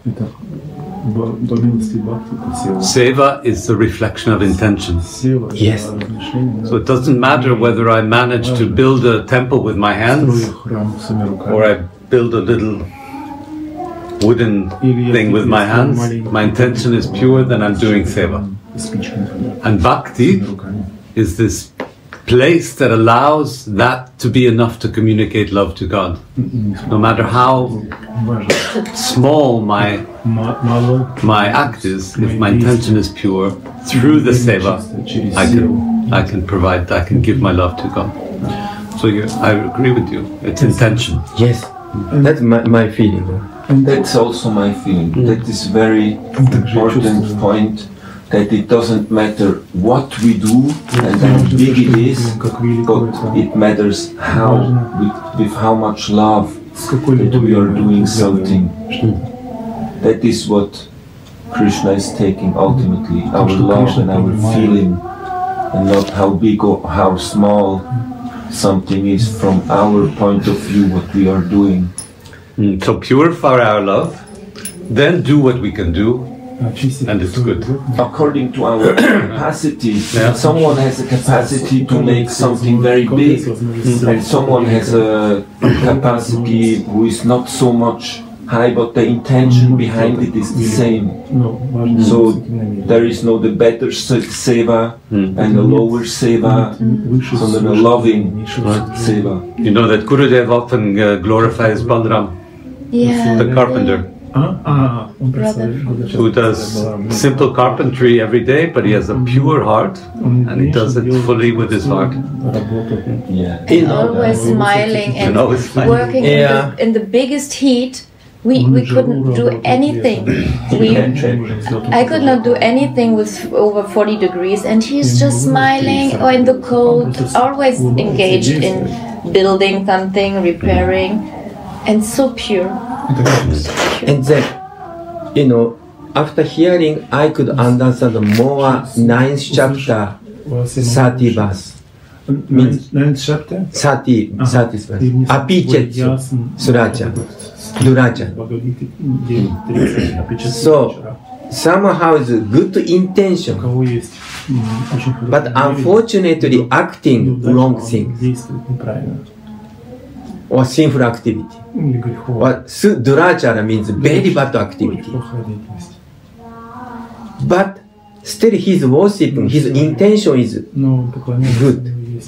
Seva is the reflection of intention. Yes. So it doesn't matter whether I manage to build a temple with my hands or I build a little wooden thing with my hands. My intention is pure, then I'm doing seva. And Bhakti is this place that allows that to be enough to communicate love to God. No matter how small my act is, if my intention is pure, through the seva, I can give my love to God. So I agree with you. It's intention. Yes, that's my feeling. And that's also my feeling. That is very important point. That it doesn't matter what we do and how big it is, but it matters how, with how much love that we are doing something. That is what Krishna is taking ultimately, our love and our feeling, and not how big or how small something is from our point of view, what we are doing. So purify our love, then do what we can do, and it's good. According to our capacity, someone has a capacity to make something very big, and someone has a capacity who is not so much high, but the intention behind it is the same. So there is no the better seva and the lower seva, so the loving seva. You know that Gurudev often glorifies Balaram, the carpenter. Who does simple carpentry every day, but he has a pure heart and he does it fully with his heart. And always smiling and working in the biggest heat. We couldn't do anything. I could not do anything with over 40 degrees, and he's just smiling, or in the cold, always engaged in building something, repairing, and so pure. And then, after hearing, I could understand more 9th chapter, 30 verse. Means 9th chapter? 30 verse. Apichetsu suracha. Duracha. So, somehow it's good intention, but unfortunately acting wrong things. Or sinful activity. Or durachara means very bad activity. But still he's worshiping, his intention is good.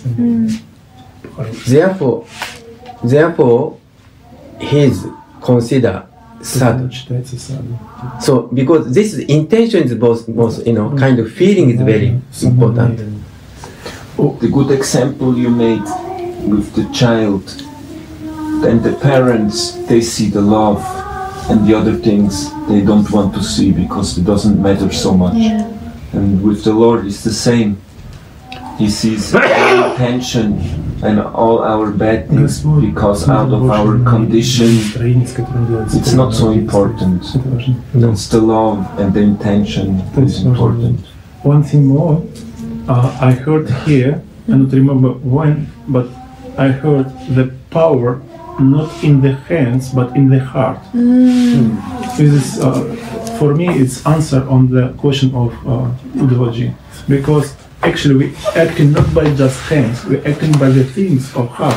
Therefore, he's considered sadhu. So, because this intention is both kind of feeling is very important. The good example you made with the child, and the parents, they see the love, and the other things they don't want to see because it doesn't matter so much. And with the Lord it's the same. He sees our intention and all our bad things because out of our condition it's not so important. It's the love and the intention is important. One thing more, I heard here, I don't remember when, but I heard the power not in the hands but in the heart. This is, for me, it's answer on the question of ideology, because actually we acting not by just hands, we acting by the things of heart.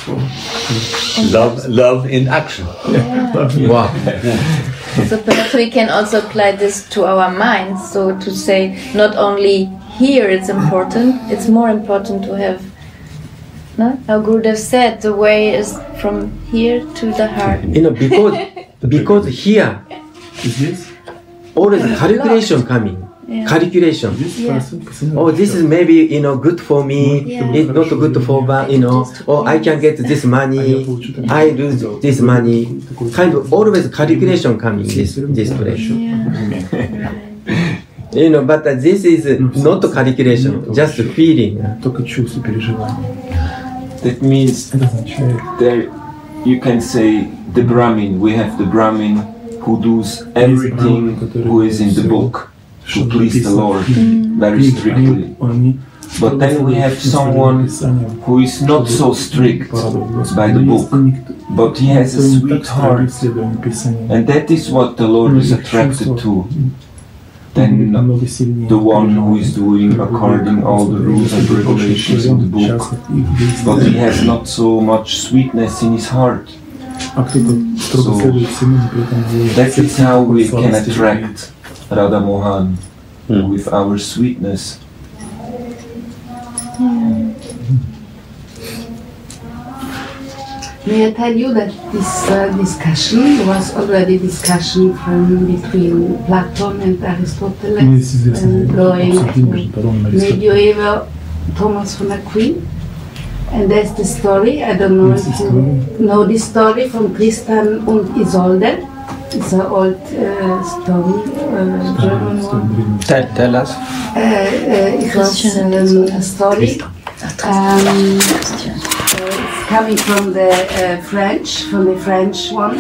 Love in action. Wow. So perhaps we can also apply this to our minds. So to say, not only here it's important, it's more important to have, no? How Gurudev said, the way is from here to the heart. You know, because here Is this? always calculation coming. Yeah. Calculation. Oh, this is maybe, you know, good for me. Yeah. It's not good for, you know. Oh, I can get this money. I lose this money. Kind of always calculation coming this place. You know, but this is not calculation, just feeling. That means there you can say the Brahmin. We have the Brahmin who does everything who is in the book to please the Lord very strictly. But then we have someone who is not so strict by the book, but he has a sweet heart, and that is what the Lord is attracted to. Then the one who is doing according all the rules and regulations in the book, but he has not so much sweetness in his heart. So that is how we can attract Radha Mohan with our sweetness. May I tell you that this discussion was already discussion from between Plato and Aristotle and going to medieval Thomas von Aquin. And there's the story, I don't know if you know this story from Tristan und Isolde. It's an old story, German one. Tell us. It was a story. It's coming from the French one.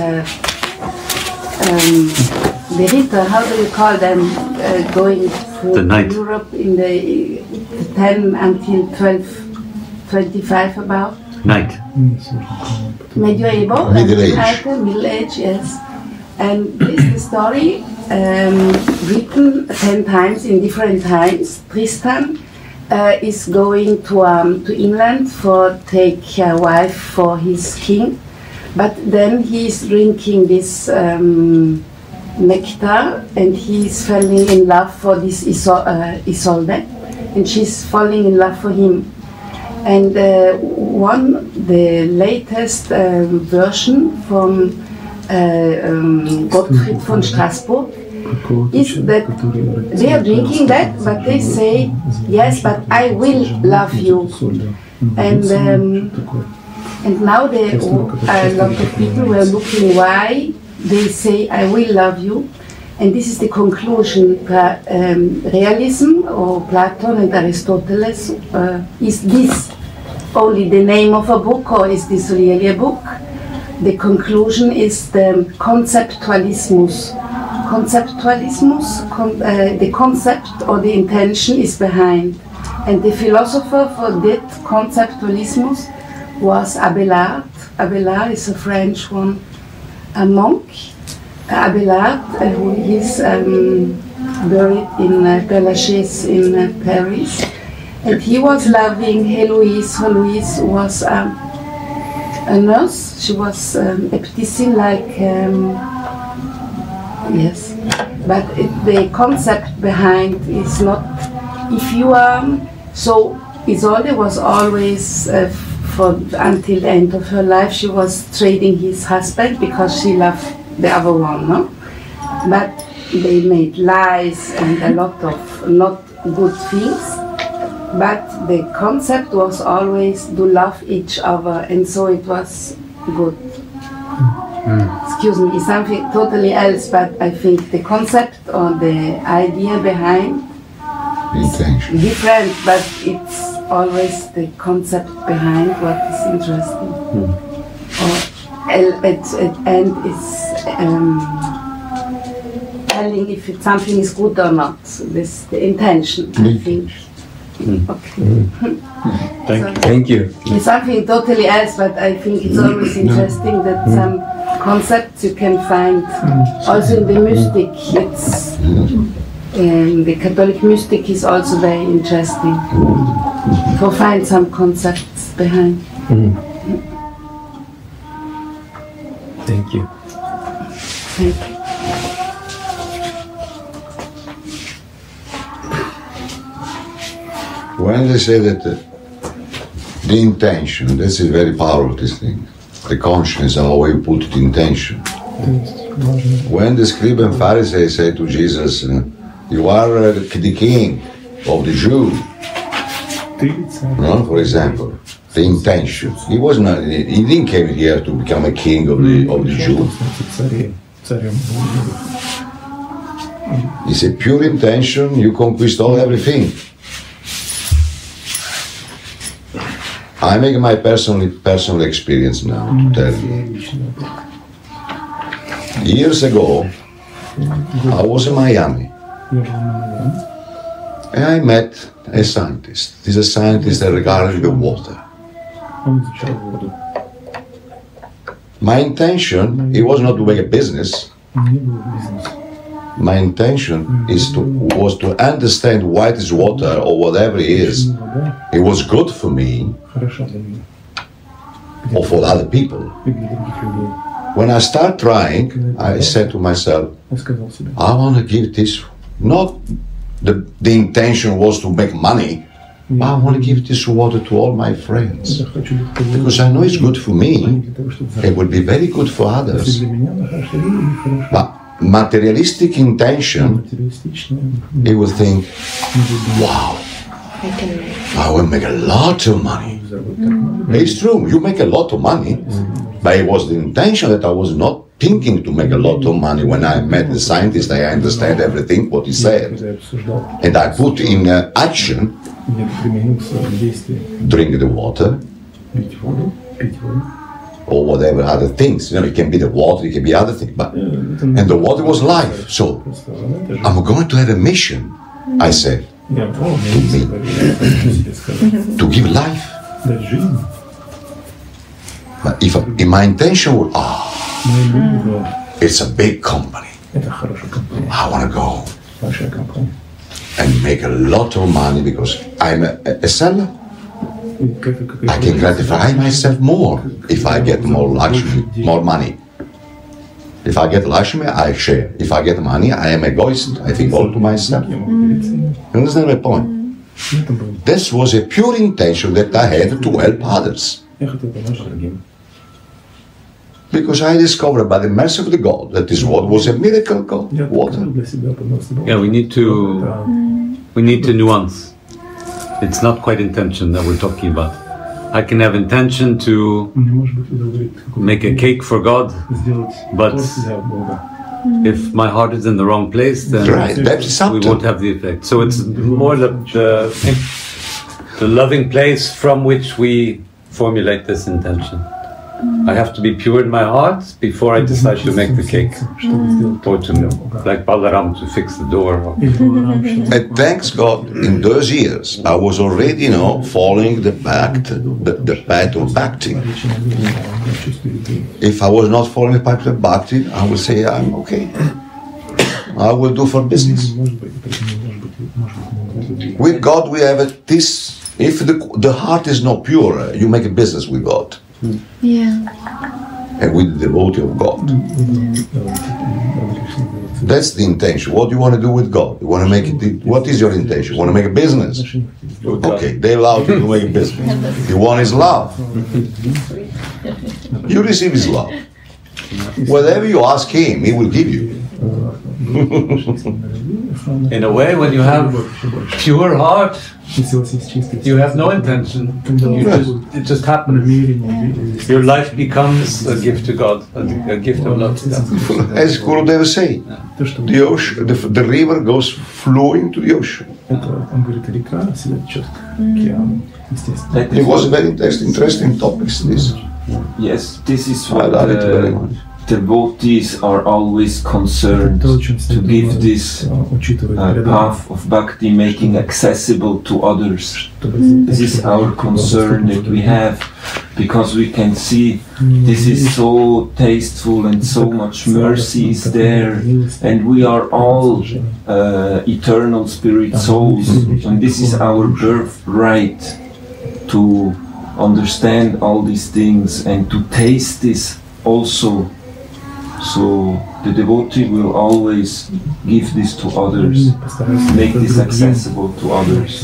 The Ritter, how do you call them? Going through Europe in the 10 until 1225 about? Night. Medieval. Middle age. Middle age, yes. And this is the story written 10 times in different times. Tristan is going to England for take a wife for his king, but then he is drinking this nectar and he is falling in love for this Isolde, and she's falling in love for him. And the latest version from Gottfried von Straßburg is that they are drinking that, but they say, yes, but I will love you. And now a lot of people were looking why they say I will love you. And this is the conclusion. Realism, or Plato and Aristotle, is this only the name of a book, or is this really a book? The conclusion is the conceptualismus. The concept or the intention is behind. And the philosopher for that conceptualismus was Abelard. Abelard is a French one, a monk. Abelard, who is buried in Père Lachaise in Paris. And he was loving Heloise. Heloise was a nurse. She was epticine, like, yes. But the concept behind is not, if you are, so Isolde was always, until the end of her life, she was trading his husband because she loved the other one, no? But they made lies and a lot of not good things. But the concept was always to love each other, and so it was good. Excuse me, it's something totally else, but I think the concept or the idea behind intention. Different, but it's always the concept behind what is interesting. And it's telling if something is good or not. This the intention, I think. Okay. Thank you. It's something totally else, but I think it's always interesting that some concepts you can find also in the mystic. It's the Catholic mystic is also very interesting to find some concepts behind. Thank you. Thank you. When they say that the intention, this is very powerful, this thing. The conscience, how you put the intention. When the scribe and Pharisee say to Jesus, you are the king of the Jews, no? For example, the intention. He was not. He didn't come here to become a king of the Jews. It's a pure intention. You conquist all everything. I make my personal experience now to tell you. Years ago, I was in Miami, and I met a scientist. He's a scientist that regarded the water. My intention, it was not to make a business. My intention was to understand why this water or whatever it is, it was good for me or for other people. When I start trying, I said to myself, I want to give this, not the intention was to make money, but I want to give this water to all my friends. Because I know it's good for me, it will be very good for others. But materialistic intention, he will think, wow, I will make a lot of money. It's true, you make a lot of money, but it was the intention that I was not thinking to make a lot of money. When I met the scientist, I understand everything what he said, and I put in action, drink the water, or whatever other things. You know, it can be the water, it can be other things. But and the water was life. So I'm going to have a mission, I said, to me, to give life. But if my intention was, it's a big company, I want to go and make a lot of money because I'm a seller. I can gratify myself more if I get more luxury, more money. If I get luxury, I share. If I get money, I am egoist. I think all to myself. You understand my point? This was a pure intention that I had to help others. Because I discovered by the mercy of the God that this water was a miracle God, water. Yeah, we need to nuance. It's not quite intention that we're talking about. I can have intention to make a cake for God, but if my heart is in the wrong place, then we won't have the effect. So it's more the loving place from which we formulate this intention. I have to be pure in my heart before I decide to make the cake, or to, like Balaram, to fix the door. And thanks God, in those years, I was already, following the path of Bhakti. If I was not following the path of Bhakti, I would say, I'm okay. I will do for business. With God, we have this. If the heart is not pure, you make a business with God. Yeah. And with the devotee of God. That's the intention. What do you want to do with God? You want to make it. What is your intention? You want to make a business? Okay, they allow you to make a business. You want His love. You receive His love. Whatever you ask Him, He will give you. In a way, when you have pure heart, you have no intention. It just happens. Your life becomes a gift to God, a gift of love to God. As Gurudev say, the ocean, the river goes flowing to the ocean. It was a very interesting topic. This. Yes, this is what devotees are always concerned to give this path of bhakti, making accessible to others. This is our concern that we have, because we can see this is so tasteful and so much mercy is there, and we are all eternal spirit souls, and this is our birthright to understand all these things and to taste this also. So the devotee will always give this to others, make this accessible to others.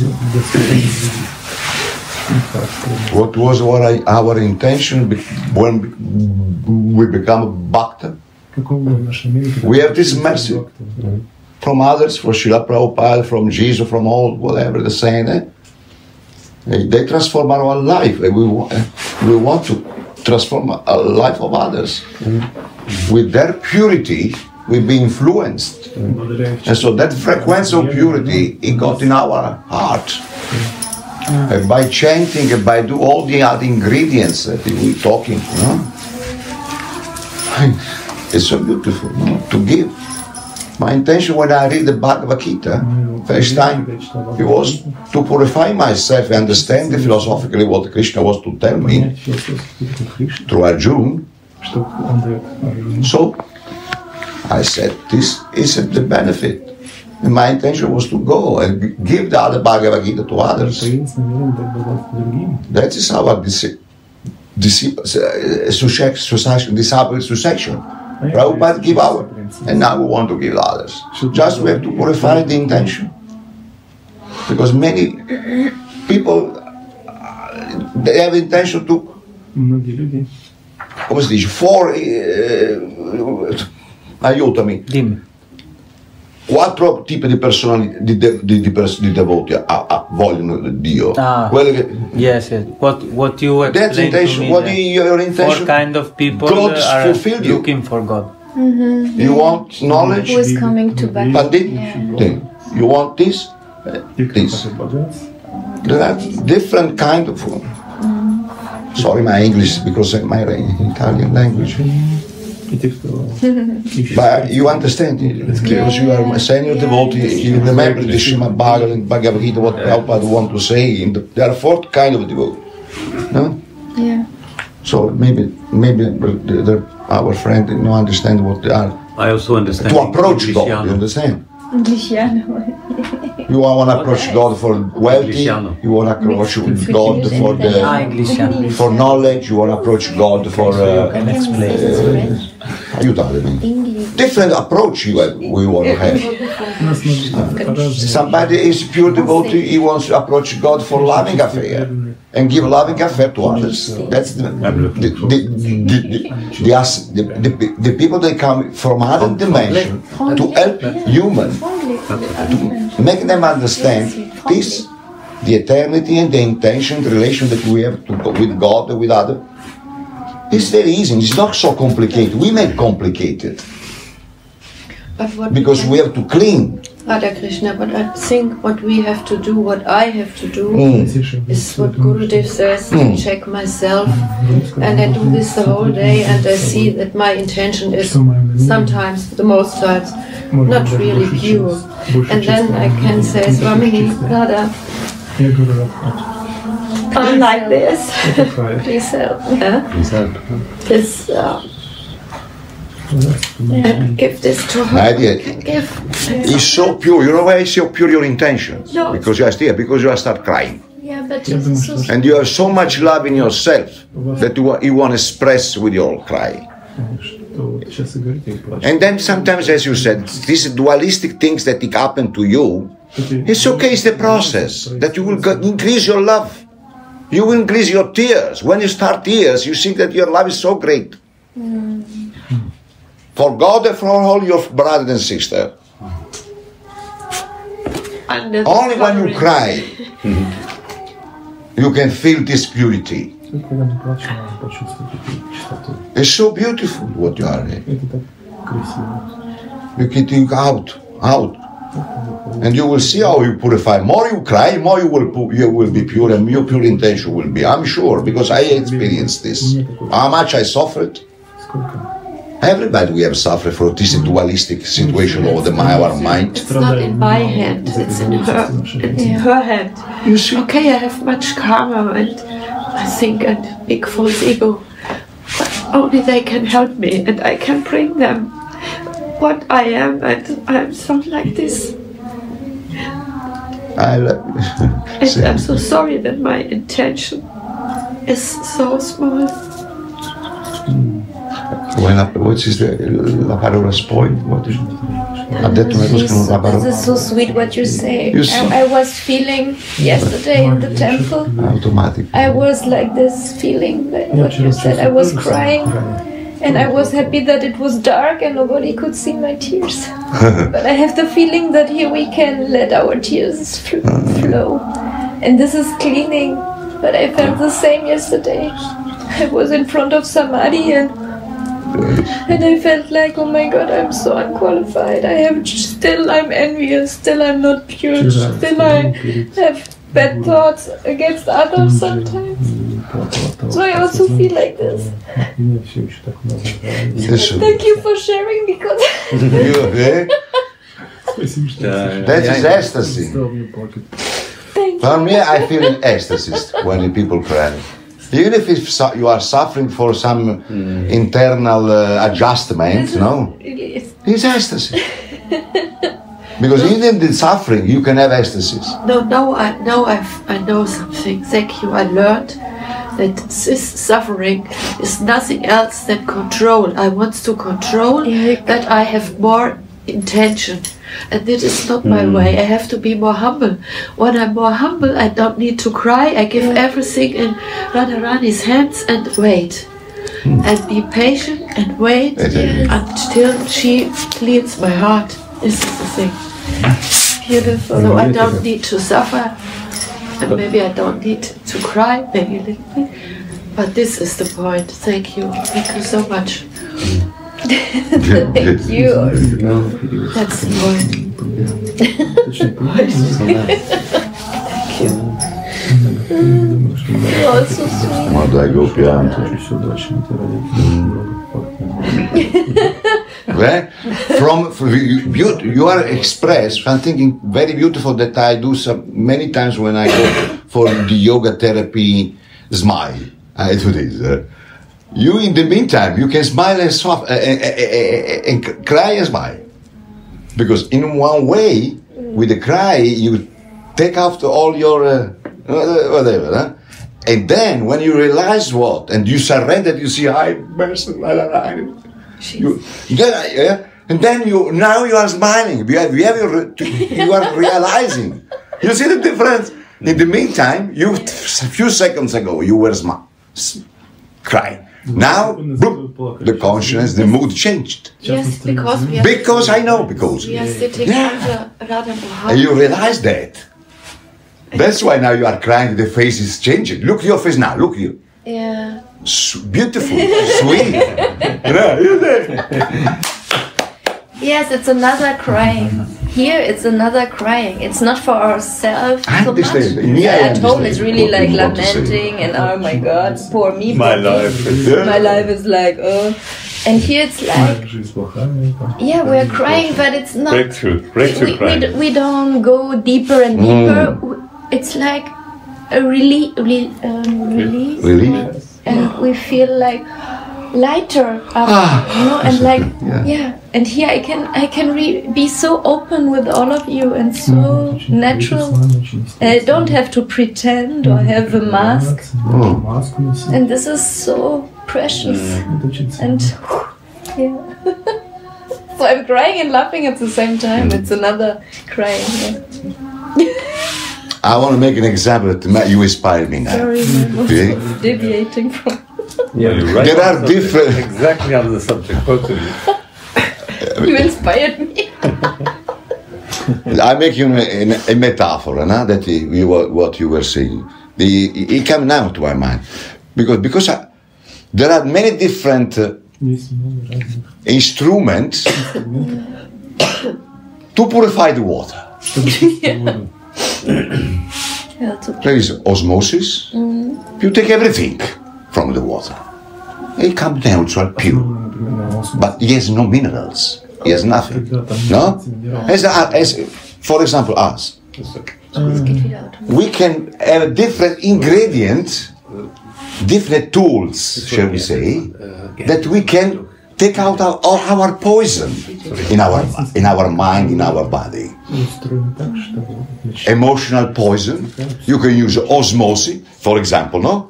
What was our intention when we become a bhakta? We have this mercy from others, from Srila Prabhupada, from Jesus, from all, whatever they're saying. They transform our life. We want to transform a life of others. With their purity, we be influenced. And so that frequency of purity, it got in our heart. And by chanting and by do all the other ingredients that we're talking, it's so beautiful to give. My intention when I read the Bhagavad Gita, first time, it was to purify myself and understand philosophically what Krishna was to tell me through Arjuna. So I said, this is the benefit. And my intention was to go and give the other Bhagavad Gita to others. That is our disciple succession. Prabhupada give our, and now we want to give others. Just we have to purify the intention. Because many people, they have intention to, come si dice, aiutami. Dimmi. 4 tipi di persone, di devoti vogliono Dio. Yes. What you explained to me, what your intention? 4 kind of people God are looking for God. You want knowledge? Who is coming to Bhakti? Pandit? Yeah. You want this? This. There are different kind of. Sorry, my English, because my Italian language. But you understand it, because you are a senior devotee, you remember the Srimad Bhagavad Gita, what Prabhupada want to say. There are 4 kind of devotees. No? Yeah. So maybe our friend didn't understand what they are. I also understand. To approach God, you understand? You want to approach God for wealthy, you want to approach God for knowledge, you want to approach God for different approach we want to have. Somebody is pure devotee, he wants to approach God for loving affair and give loving affair to others. That's the people that come from other dimension to help human, to make them understand this, the eternity and the intention, the relation that we have with God and with others. It's very easy. It's not so complicated. We make complicated because we have to clean. Radha Krishna, but I think what we have to do, what I have to do, is what Gurudev says, to check myself, and I do this the whole day, and I see that my intention is sometimes, the most times, not really pure. And then I can say, Swami, Radha, I'm like this. Please help. Please help. Please give this to her. It's so pure. You know why it's so pure, your intention? No. Because you are still, because you start crying. Yeah, but so And you have so much love in yourself that you want to express with your cry. And then sometimes, as you said, these dualistic things that happen to you, it's okay, it's the process that you will increase your love. You will increase your tears. When you start tears, you see that your love is so great. for God and for all your brothers and sisters. Only when you cry, you can feel this purity. It's so beautiful what you are doing. You can think out, and you will see how you purify. More you cry, more you will be pure, and your pure intention will be. I'm sure, because I experienced this. How much I suffered. Everybody we have suffered for this dualistic situation of our mind. It's not in my hand, it's in her hand. You see? Okay, I have much karma and I think and big false ego. But only they can help me and I can bring them what I am, and I'm so like this. And I'm so sorry that my intention is so small. What is la parola spoil? What is This is so sweet what you say. I was feeling yesterday in the temple. Automatic. I was like this feeling, like what you said. I was crying, and I was happy that it was dark and nobody could see my tears. But I have the feeling that here we can let our tears flow, and this is cleaning. But I felt the same yesterday. I was in front of Samadhi and I felt like, oh my God, I'm so unqualified. I'm envious, still I'm not pure, still I have bad thoughts against others sometimes. So I also feel like this. Thank you for sharing, because that is ecstasy. For me, I feel in ecstasy when people cry. Even if you are suffering for some internal adjustment, it's ecstasy. Because even in suffering, you can have ecstasy. No, I know something. Thank you. I learned that this suffering is nothing else than control. I want to control that I have more intention. And this is not my way. I have to be more humble. When I'm more humble, I don't need to cry. I give everything in Radharani's hands and wait. And be patient and wait until she cleans my heart. This is the thing. Beautiful. So I don't need to suffer. And maybe I don't need to cry, maybe a little bit. But this is the point. Thank you. Thank you so much. Thank you. That's the point. Thank you. Oh, it's so sweet. Quando hai piano. You are expressed. I'm thinking very beautiful that I do many times when I go for the yoga therapy. Smile. I do this. You, in the meantime, you can smile and soft and cry and smile, because in one way, with the cry, you take out all your whatever, and then when you realize what, and you surrender, you see, and then now you are smiling. You are realizing. You see the difference. In the meantime, a few seconds ago, you were crying. Now, the consciousness, the mood changed. Yes, because we are we are sitting under Radha Bhava. And you realize that. That's why now you are crying, the face is changing. Look your face now, look you. Yeah. Beautiful, sweet. Yes, it's another crying. Here it's another crying. It's not for ourselves so much. At home it's really like lamenting and oh my God, poor me. My life is like, oh. And here it's like, yeah, we're crying, but it's not. Breakthrough crying. We don't go deeper and deeper. It's like a release. And we feel like lighter and like and here I can be so open with all of you and so natural. I don't have to pretend or have a mask, and this is so precious. And so I'm crying and laughing at the same time. It's another crying. I want to make an example that you inspire me now. Sorry, deviating from. There are different. Exactly on the subject, both of you. You inspired me. I make you a metaphor, no? That what you were saying. It came now to my mind because there are many different instruments to purify the water. There is osmosis. You take everything from the water. It comes neutral, pure. But it has no minerals. It has nothing. No? As for example, us. We can have different ingredients, different tools, shall we say, that we can take out our poison in our mind, in our body. Emotional poison. You can use osmosis, for example, no?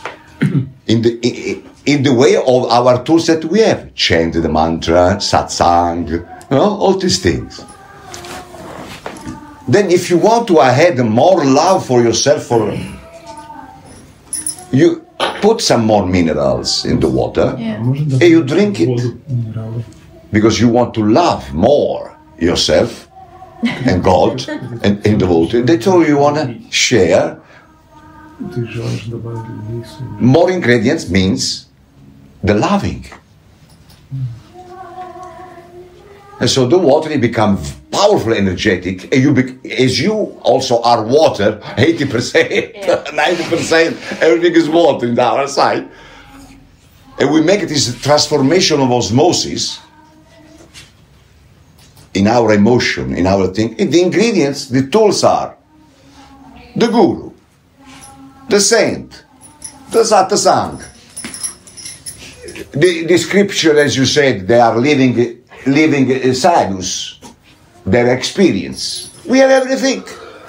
In the way of our tools that we have, chant the mantra, satsang, all these things. Then if you want to add more love for yourself, you put some more minerals in the water and you drink it. Because you want to love more yourself and God and the water. That's all you want to share. More ingredients means the loving. And so the water becomes powerful, energetic, and as you also are water, 80%, 90%, everything is water in our side. And we make this transformation of osmosis in our emotion, in our thing. And the ingredients, the tools are the guru, the saint, the satsang. The scripture, as you said, they are living sadhus, their experience. We have everything.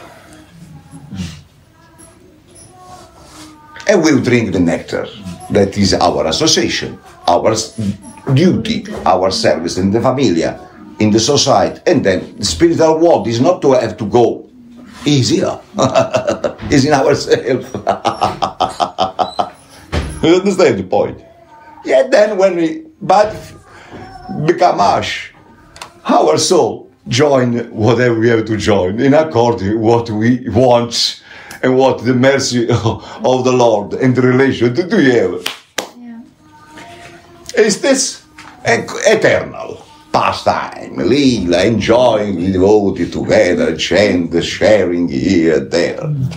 And we'll drink the nectar. That is our association, our duty, our service in the familia, in the society. And then the spiritual world is not to have to go easier. It's in ourselves. You understand the point? Yet then when we become ash, our soul join whatever we have to join in according what we want and what the mercy of the Lord and the relation to we have. Is this eternal pastime, lila, enjoying the devotee together, chant, sharing here and there.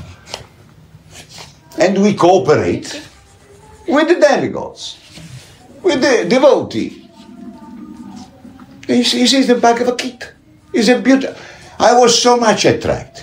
And we cooperate with the demigods, with the devotee. He sees the Bhagavad Gita. It's a beautiful. I was so much attracted.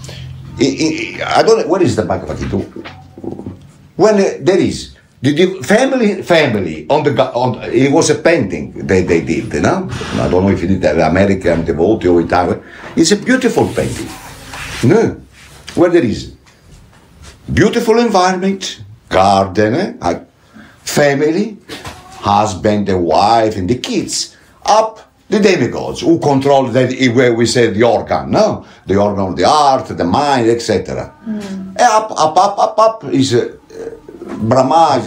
I don't know, what is the Bhagavad Gita? When there is the family on it was a painting they did, you know? I don't know if it is the American devotee or Italian. It's a beautiful painting. No, where there is beautiful environment, garden, family, husband and wife and the kids. Up the demigods who control that, where we say the organ, no? The organ of the heart, the mind, etc. Up is Brahma,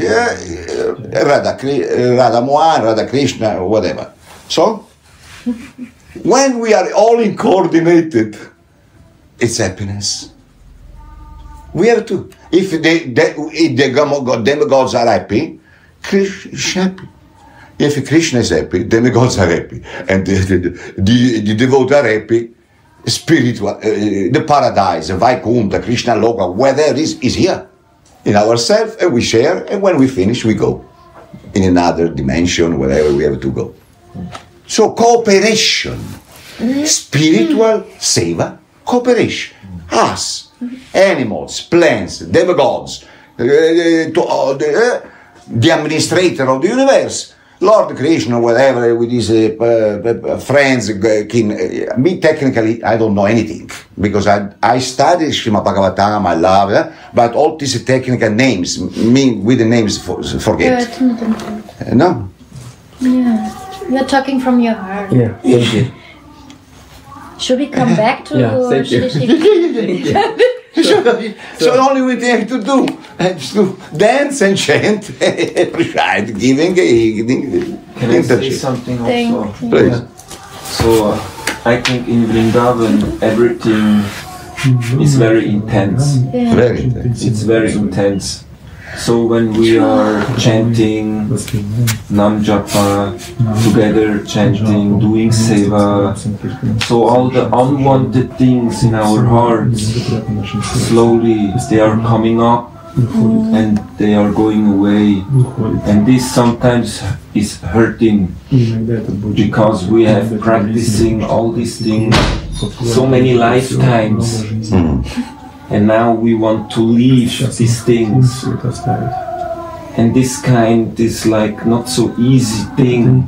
Radha Mohan, Radha Krishna, whatever. So, when we are all coordinated, it's happiness. We have to. If the demigods are happy, Krishna is happy. If Krishna is happy, demigods are happy, and the devotees are happy. Spiritual, the paradise, Vaikuntha, Krishna Loka, where there is here in ourselves, and we share. And when we finish, we go in another dimension, wherever we have to go. So cooperation, spiritual seva, cooperation. Us, animals, plants, demigods, the administrator of the universe. Lord Krishna, whatever, with his friends, me technically, I don't know anything, because I studied Srimad Bhagavatam, I love it, but all these technical names, me with the names forget. No? Yeah, you're talking from your heart. Yeah, thank you. Should we come back to thank you. So only we have to do is to dance and chant, giving. Can I say something also? Please. So I think in Vrindavan everything is very intense. Yeah. Very intense. It's very intense. So when we are chanting Nam Japa, together chanting, doing Seva, so all the unwanted things in our hearts, slowly they are coming up and they are going away. And this sometimes is hurting because we have practicing all these things so many lifetimes. And now we want to leave these things. And this kind is like not so easy thing.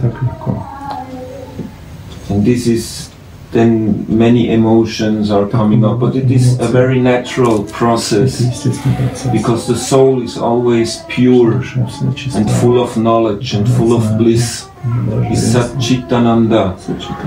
And this is, then many emotions are coming up, but it is a very natural process because the soul is always pure and full of knowledge and full of bliss. It's Satchitananda.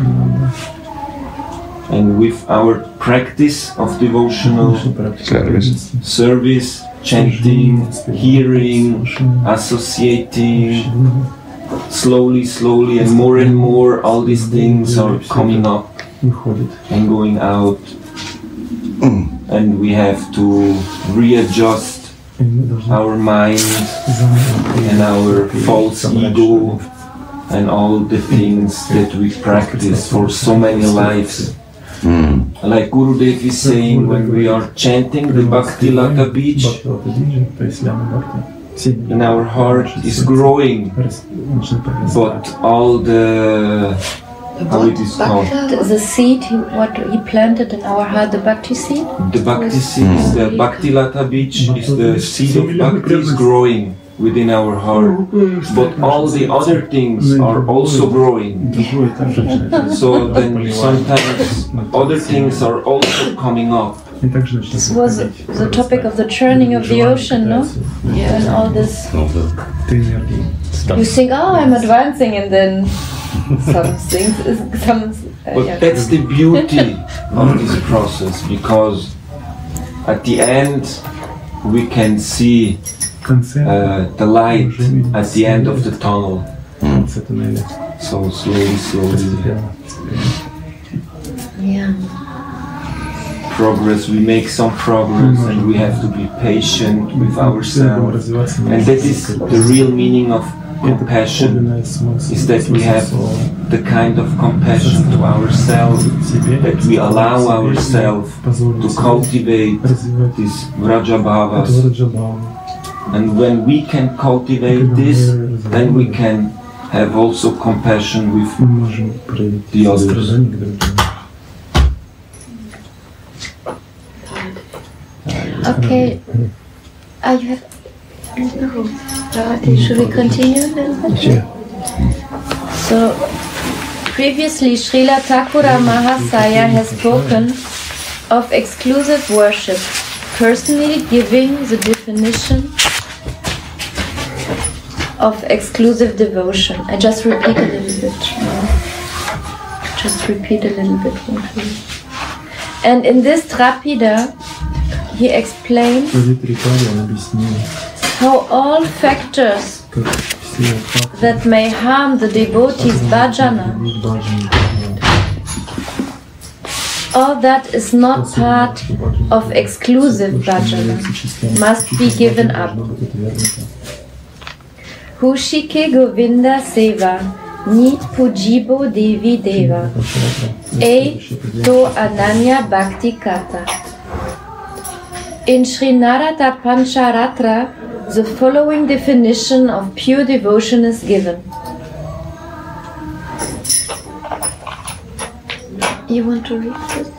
And with our practice of devotional service, chanting, hearing, associating, slowly and more, all these things are coming up and going out. And we have to readjust our mind and our false ego and all the things that we practice for so many lives. Like Gurudev is saying, when we are chanting the Bhakti Lata beach, in our heart is growing, but all the, how it is called? The seed, what he planted in our heart, the Bhakti seed? The Bhakti seed, the Bhakti Lata beach is the seed of Bhakti is growing within our heart, but all the other things are also growing. So then sometimes other things are also coming up. This was the topic of the churning of the ocean, no? Yeah. And all this. You think, oh, I'm advancing, and then But that's the beauty of this process, because at the end we can see the light at the end of the tunnel. So slowly. Yeah. Progress, we make some progress and we have to be patient with ourselves. And that is the real meaning of compassion, is that we have the kind of compassion to ourselves, that we allow ourselves to cultivate these Vraja Bhavas. And when we can cultivate this, then we can have also compassion with the others. Okay. You have... Should we continue a little bit? Yeah. So, previously Srila Thakura Mahasaya has spoken of exclusive worship, personally giving the definition of exclusive devotion. I just repeat a little bit. And in this Trapida, he explained how all factors that may harm the devotee's bhajana, all that is not part of exclusive bhajana, must be given up. Hushike Govinda Seva, Nit Pujibo Devi Deva, E To Ananya Bhakti Kata. In Sri Narada Pancharatra, the following definition of pure devotion is given. You want to read this?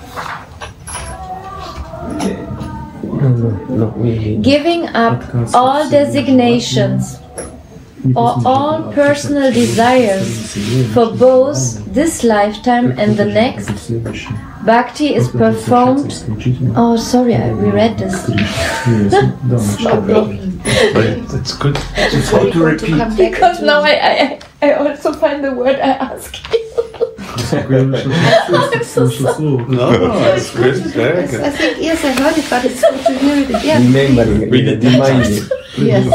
No, really. Giving up all designations or all personal desires for both this lifetime and the next, Bhakti is performed. Oh, sorry, we read this. No problem. But that's good. It's hard to repeat. Because now I also find the word I ask you. I'm so sorry. No, it's good. Very good. I think, yes, I heard it, but it's good to hear it again. Remind it. Yes.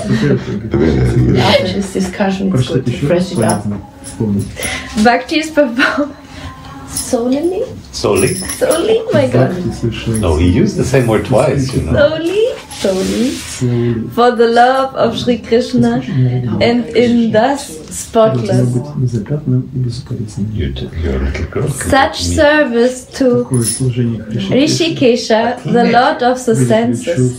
After this discussion, it's good to fresh it up. Bhakti is performed. Solely? Solely? Solely? My God. No, he used the same word twice, you know. Solely? Solely. For the love of Sri Krishna and in thus spotless. You're a little girl. Such service to Rishikesha, the Lord of the senses.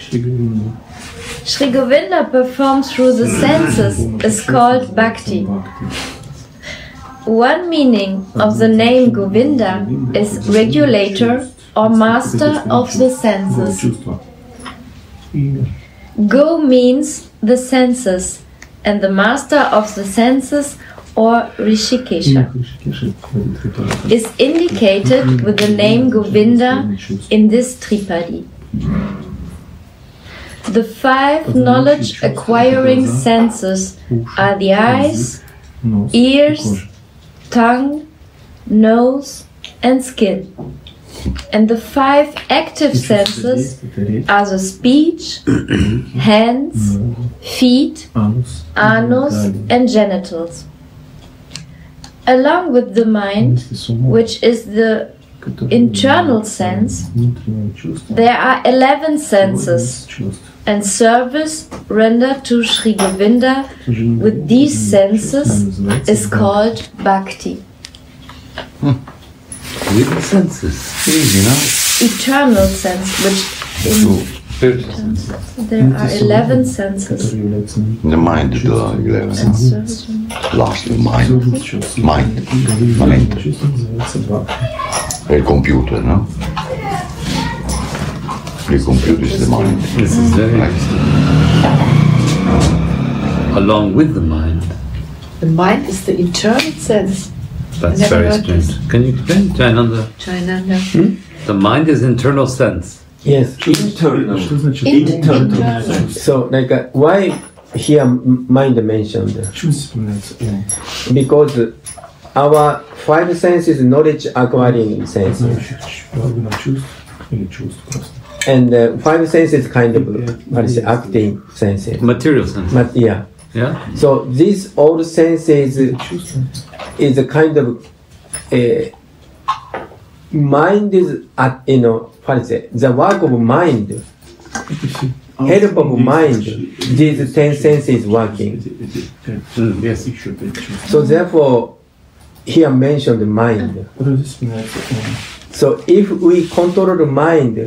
Sri Govinda performed through the senses is called Bhakti. One meaning of the name Govinda is regulator or master of the senses. Go means the senses, and the master of the senses or Rishikesha is indicated with the name Govinda in this Tripadi. The 5 knowledge-acquiring senses are the eyes, ears, tongue, nose, and skin. And the 5 active senses are the speech, hands, feet, anus, and genitals. Along with the mind, which is the internal sense, there are 11 senses, and service rendered to Sri Govinda with these senses is called Bhakti. With the senses. Easy, no? Eternal sense, which there are 11 senses. The mind, the 11. Last, mind. The computer, no? The computer is the mind. This is very along with the mind. The mind is the internal sense. That's very strange. Can you explain, Jayananda? Jayananda. The mind is internal sense. Yes. Internal. So, like, why here mind mentioned? Because our 5 senses, knowledge acquiring senses. And 5 senses kind of, what is it, acting senses. Material senses. Yeah. Yeah. So these old senses is a kind of mind is at, what is it? The work of mind, help of mind. These 10 senses working. Yes. So therefore, here mentioned the mind. So if we control the mind,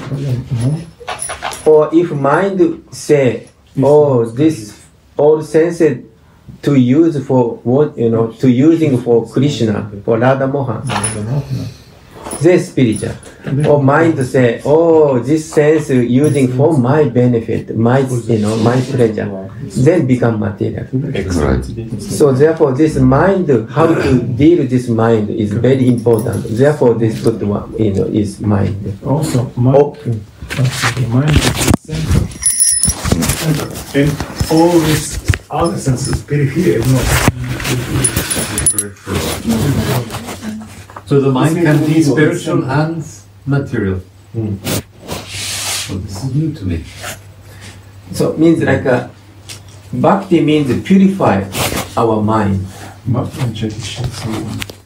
or if mind say, oh, this all senses to use for what, to using for Krishna, for Radha Mohan, they spiritual. Or mind say, oh, this sense using for my benefit, my pleasure, then become material. So therefore, this mind, how to deal with this mind is very important. Therefore, this good one, is mind. Also, mind is the center. And all these other senses, periphery, So the mind can be spiritual and material. So this is new to me. So it means like Bhakti means purify our mind.